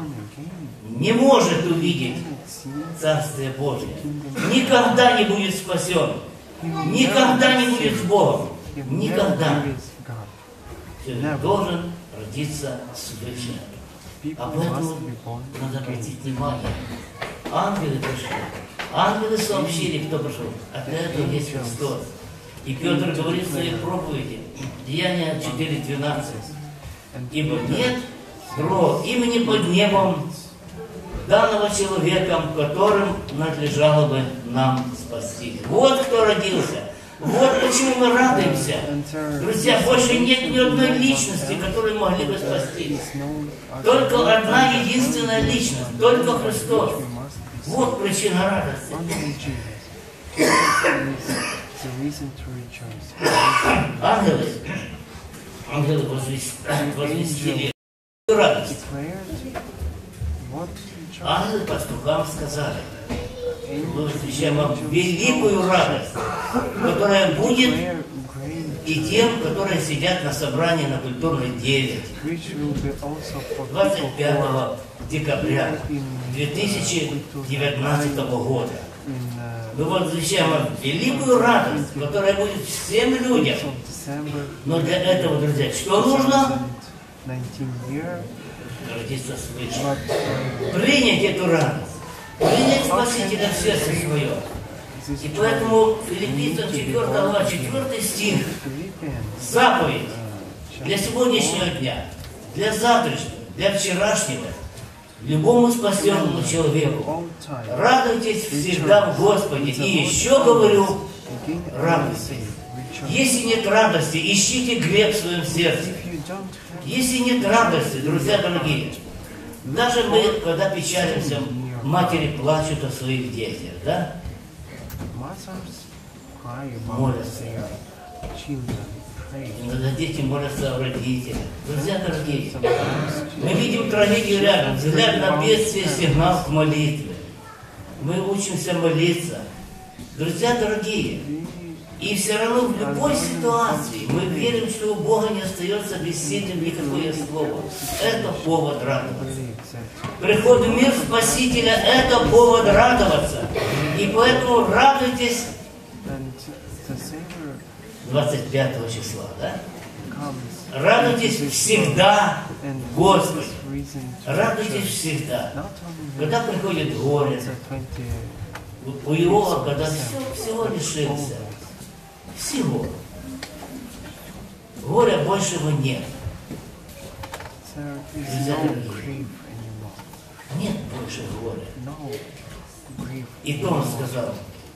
не может увидеть Царствие Божие. Никогда не будет спасен. Никогда не будет с Богом. Никогда. Человек должен родиться свыше. Об этом надо обратить внимание. Ангелы пришли. Ангелы сообщили, кто пришел. А для этого есть Христос. И Петр говорит в своей проповеди, Деяния четыре двенадцать. Ибо нет другого имени под небом, данного человеком, которым надлежало бы нам спасти. Вот кто родился. Вот почему мы радуемся. Друзья, больше нет ни одной личности, которую могли бы спасти. Только одна единственная личность, только Христос. Вот причина радости. Ангелы, ангелы возвестили радость. Ангелы пастухам сказали: мы возвещаем вам великую радость, которая будет и тем, которые сидят на собрании на Культурной девять двадцать пятого декабря две тысячи девятнадцатого года. Мы возвещаем вам великую радость, которая будет всем людям. Но для этого, друзья, что нужно? Родиться свыше. Принять эту радость. Принять Спасителя в сердце свое. И поэтому Филиппийцам четвёртая глава, четвёртый стих. Заповедь для сегодняшнего дня, для завтрашнего, для вчерашнего, любому спасенному человеку. Радуйтесь всегда в Господе. И еще говорю, радуйтесь. Если нет радости, ищите грех в своем сердце. Если нет радости, друзья дорогие, даже мы, когда печалимся, матери плачут о своих детях, да? Молятся. Иногда дети молятся о родителях. Друзья дорогие, мы видим трагедию рядом, взгляд на бедствие, сигнал к молитве. Мы учимся молиться. Друзья дорогие, и все равно в любой ситуации мы верим, что у Бога не остается бессильным никакое слово. Это повод радоваться. Приход в мир Спасителя – это повод радоваться. И поэтому радуйтесь двадцать пятого числа, да? Радуйтесь всегда, Господи. Радуйтесь всегда. Когда приходит горе, у Иова, когда все, всего лишился, всего. Горя большего нет. Друзья дорогие, нет больше горя. И то он сказал,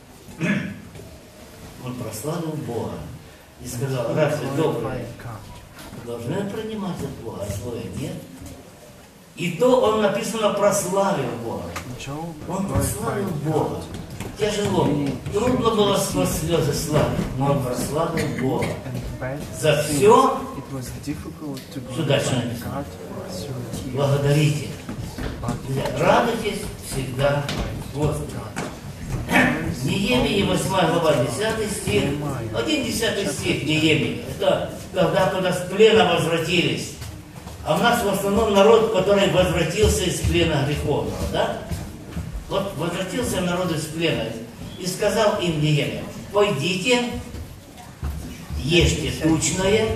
он прославил Бога и сказал: разве добрые должны принимать от Бога, а злое нет? И то он, написано, прославил Бога. Он прославил Бога. Тяжело, трудно было сквозь слезы славить, но он прославил Бога за все, что дальше написано. Благодарите. Радуйтесь всегда Господу. Неемия, восьмая глава, десятый стих. Один десятый стих Неемия. Это когда туда с плена возвратились. А у нас в основном народ, который возвратился из плена греховного, да? Вот возвратился народ из плена и сказал им Неемия: пойдите, ешьте тучное,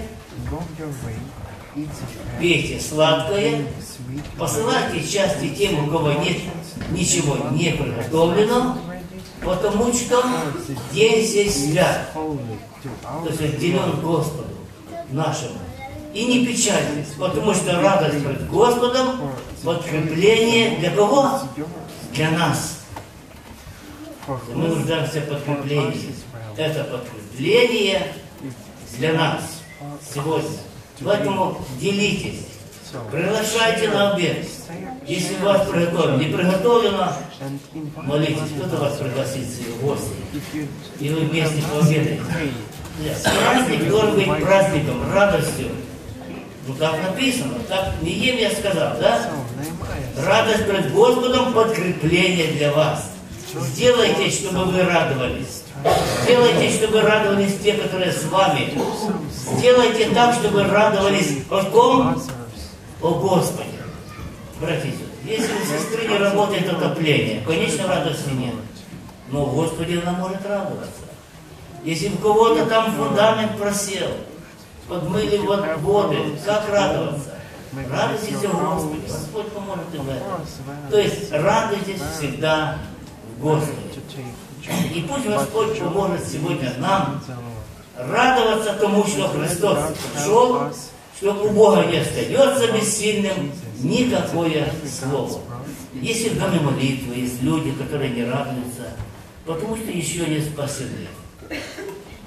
пейте сладкое, посылайте части тем, у кого нет ничего не приготовлено, потому что день сей свят, то есть отделен Господу нашему. И не печальтесь, потому что радость пред Господом — подкрепление для кого? Для нас. Мы нуждаемся в подкреплении. Это подкрепление для нас сегодня. Поэтому делитесь, приглашайте на обед. Если у вас приготовлено, не приготовлено, молитесь, кто-то вас пригласит в гости. И вы вместе пообедаете. Праздник должен быть праздником, радостью. Ну так написано, так Неемия сказал, да? Радость пред Господом — подкрепление для вас. Сделайте, чтобы вы радовались. Сделайте, чтобы радовались те, которые с вами. Сделайте так, чтобы радовались о ком? О Господе. Братья, если у сестры не работает отопление, конечно, радости нет. Но в Господе она может радоваться. Если у кого-то там фундамент просел, подмыли вот воды, как радоваться? Радуйтесь о Господе, Господь поможет и в этом. То есть радуйтесь всегда в Господе. И пусть Господь поможет сегодня нам радоваться тому, что Христос пришел, что у Бога не остается бессильным никакое слово. Если в доме молитвы есть люди, которые не радуются, потому что еще не спасены.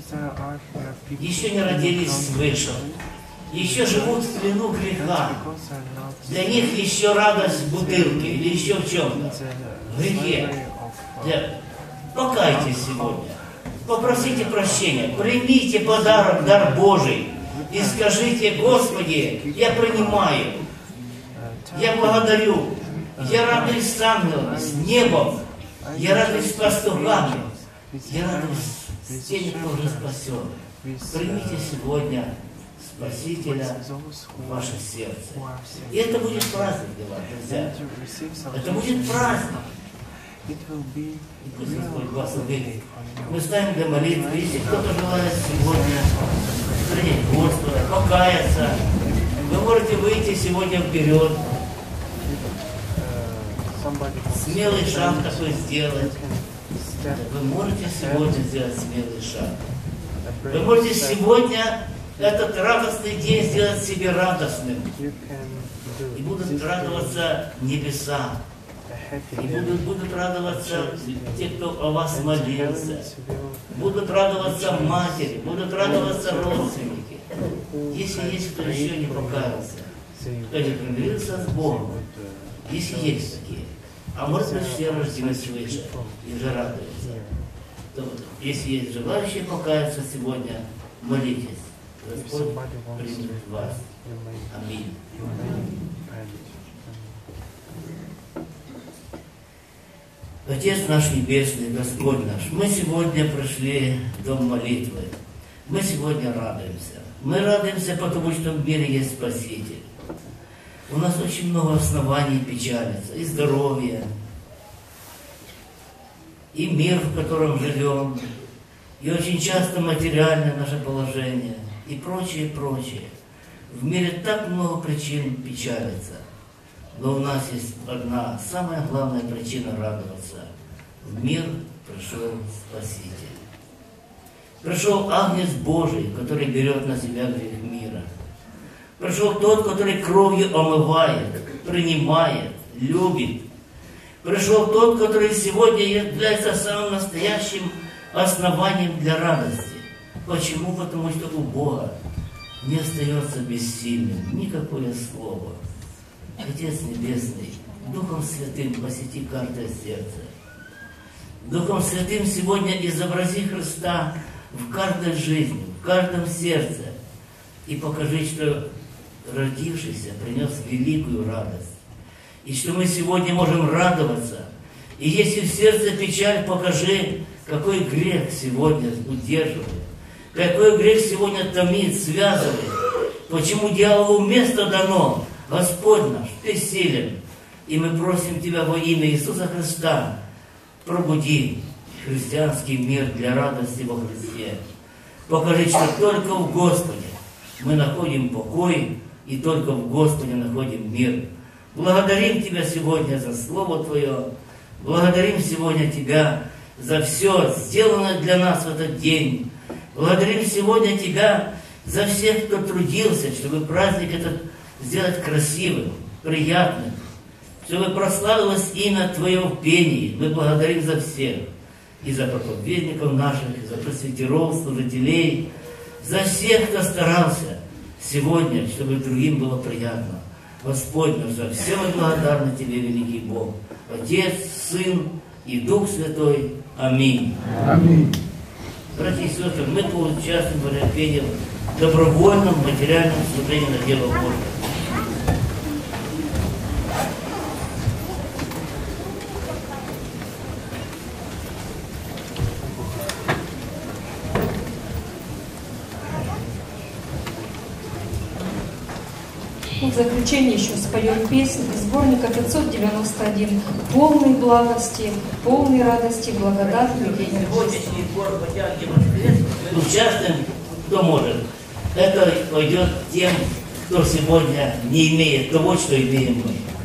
еще не родились свыше, еще живут в плену греха. Для них еще радость в бутылке или еще в чем-то, в грехе. Для... Покайтесь сегодня, попросите прощения, примите подарок, дар Божий, и скажите: Господи, я принимаю, я благодарю, я радуюсь с ангелами, с небом, я радуюсь с пастухами, я радуюсь с теми, кто уже спасен. Примите сегодня Спасителя в ваше сердце. И это будет праздник для вас, друзья. Это будет праздник. И пусть Господь вас увидит. Мы ставим для молитвы. Если кто-то желает сегодня принять Господа, покаяться, вы можете выйти сегодня вперед. Смелый шаг такой сделать. Вы можете сегодня сделать смелый шаг. Вы можете сегодня этот радостный день сделать себе радостным. И будут радоваться небеса. И будут, будут радоваться те, кто о вас молился. Будут радоваться матери, будут радоваться родственники. Если есть кто еще не покаялся, кто не примирился с Богом, если есть такие, а может быть все рождены свыше и уже радуются, то если есть желающие покаяться сегодня, молитесь. Господь примет вас. Аминь. Отец наш Небесный, Господь наш, мы сегодня пришли в дом молитвы. Мы сегодня радуемся. Мы радуемся, потому что в мире есть Спаситель. У нас очень много оснований печалиться. И здоровье, и мир, в котором живем, и очень часто материальное наше положение, и прочее, прочее. В мире так много причин печалиться. Но у нас есть одна, самая главная причина радоваться. В мир пришел Спаситель. Пришел Агнец Божий, который берет на себя грех мира. Пришел тот, который кровью омывает, принимает, любит. Пришел тот, который сегодня является самым настоящим основанием для радости. Почему? Потому что у Бога не остается бессильным никакое слово. Отец Небесный, Духом Святым посети каждое сердце. Духом Святым сегодня изобрази Христа в каждой жизни, в каждом сердце. И покажи, что родившийся принес великую радость. И что мы сегодня можем радоваться. И если в сердце печаль, покажи, какой грех сегодня удерживает. Какой грех сегодня томит, связывает. Почему дьяволу место дано? Господь наш, Ты силен, и мы просим Тебя во имя Иисуса Христа, пробуди христианский мир для радости во Христе. Покажи, что только в Господе мы находим покой, и только в Господе находим мир. Благодарим Тебя сегодня за Слово Твое, благодарим сегодня Тебя за все сделанное для нас в этот день. Благодарим сегодня Тебя за всех, кто трудился, чтобы праздник этот сделать красивым, приятным, чтобы прославилось имя Твое в пении. Мы благодарим за всех, и за проповедников наших, и за пресвитеров, служителей, за всех, кто старался сегодня, чтобы другим было приятно. Господь наш, за все мы благодарны Тебе, великий Бог, Отец, Сын и Дух Святой. Аминь. Аминь. Братья и сестры, мы поучаствуем в репении в добровольном материальном служении на дело Божие. В заключение еще споем песню из сборника пятьсот девяносто один «Полной благости, полной радости, благодатный день». Сегодняшний сбор «Потянки воскрес» мы участвуем, кто может. Это пойдет тем, кто сегодня не имеет того, что имеем мы.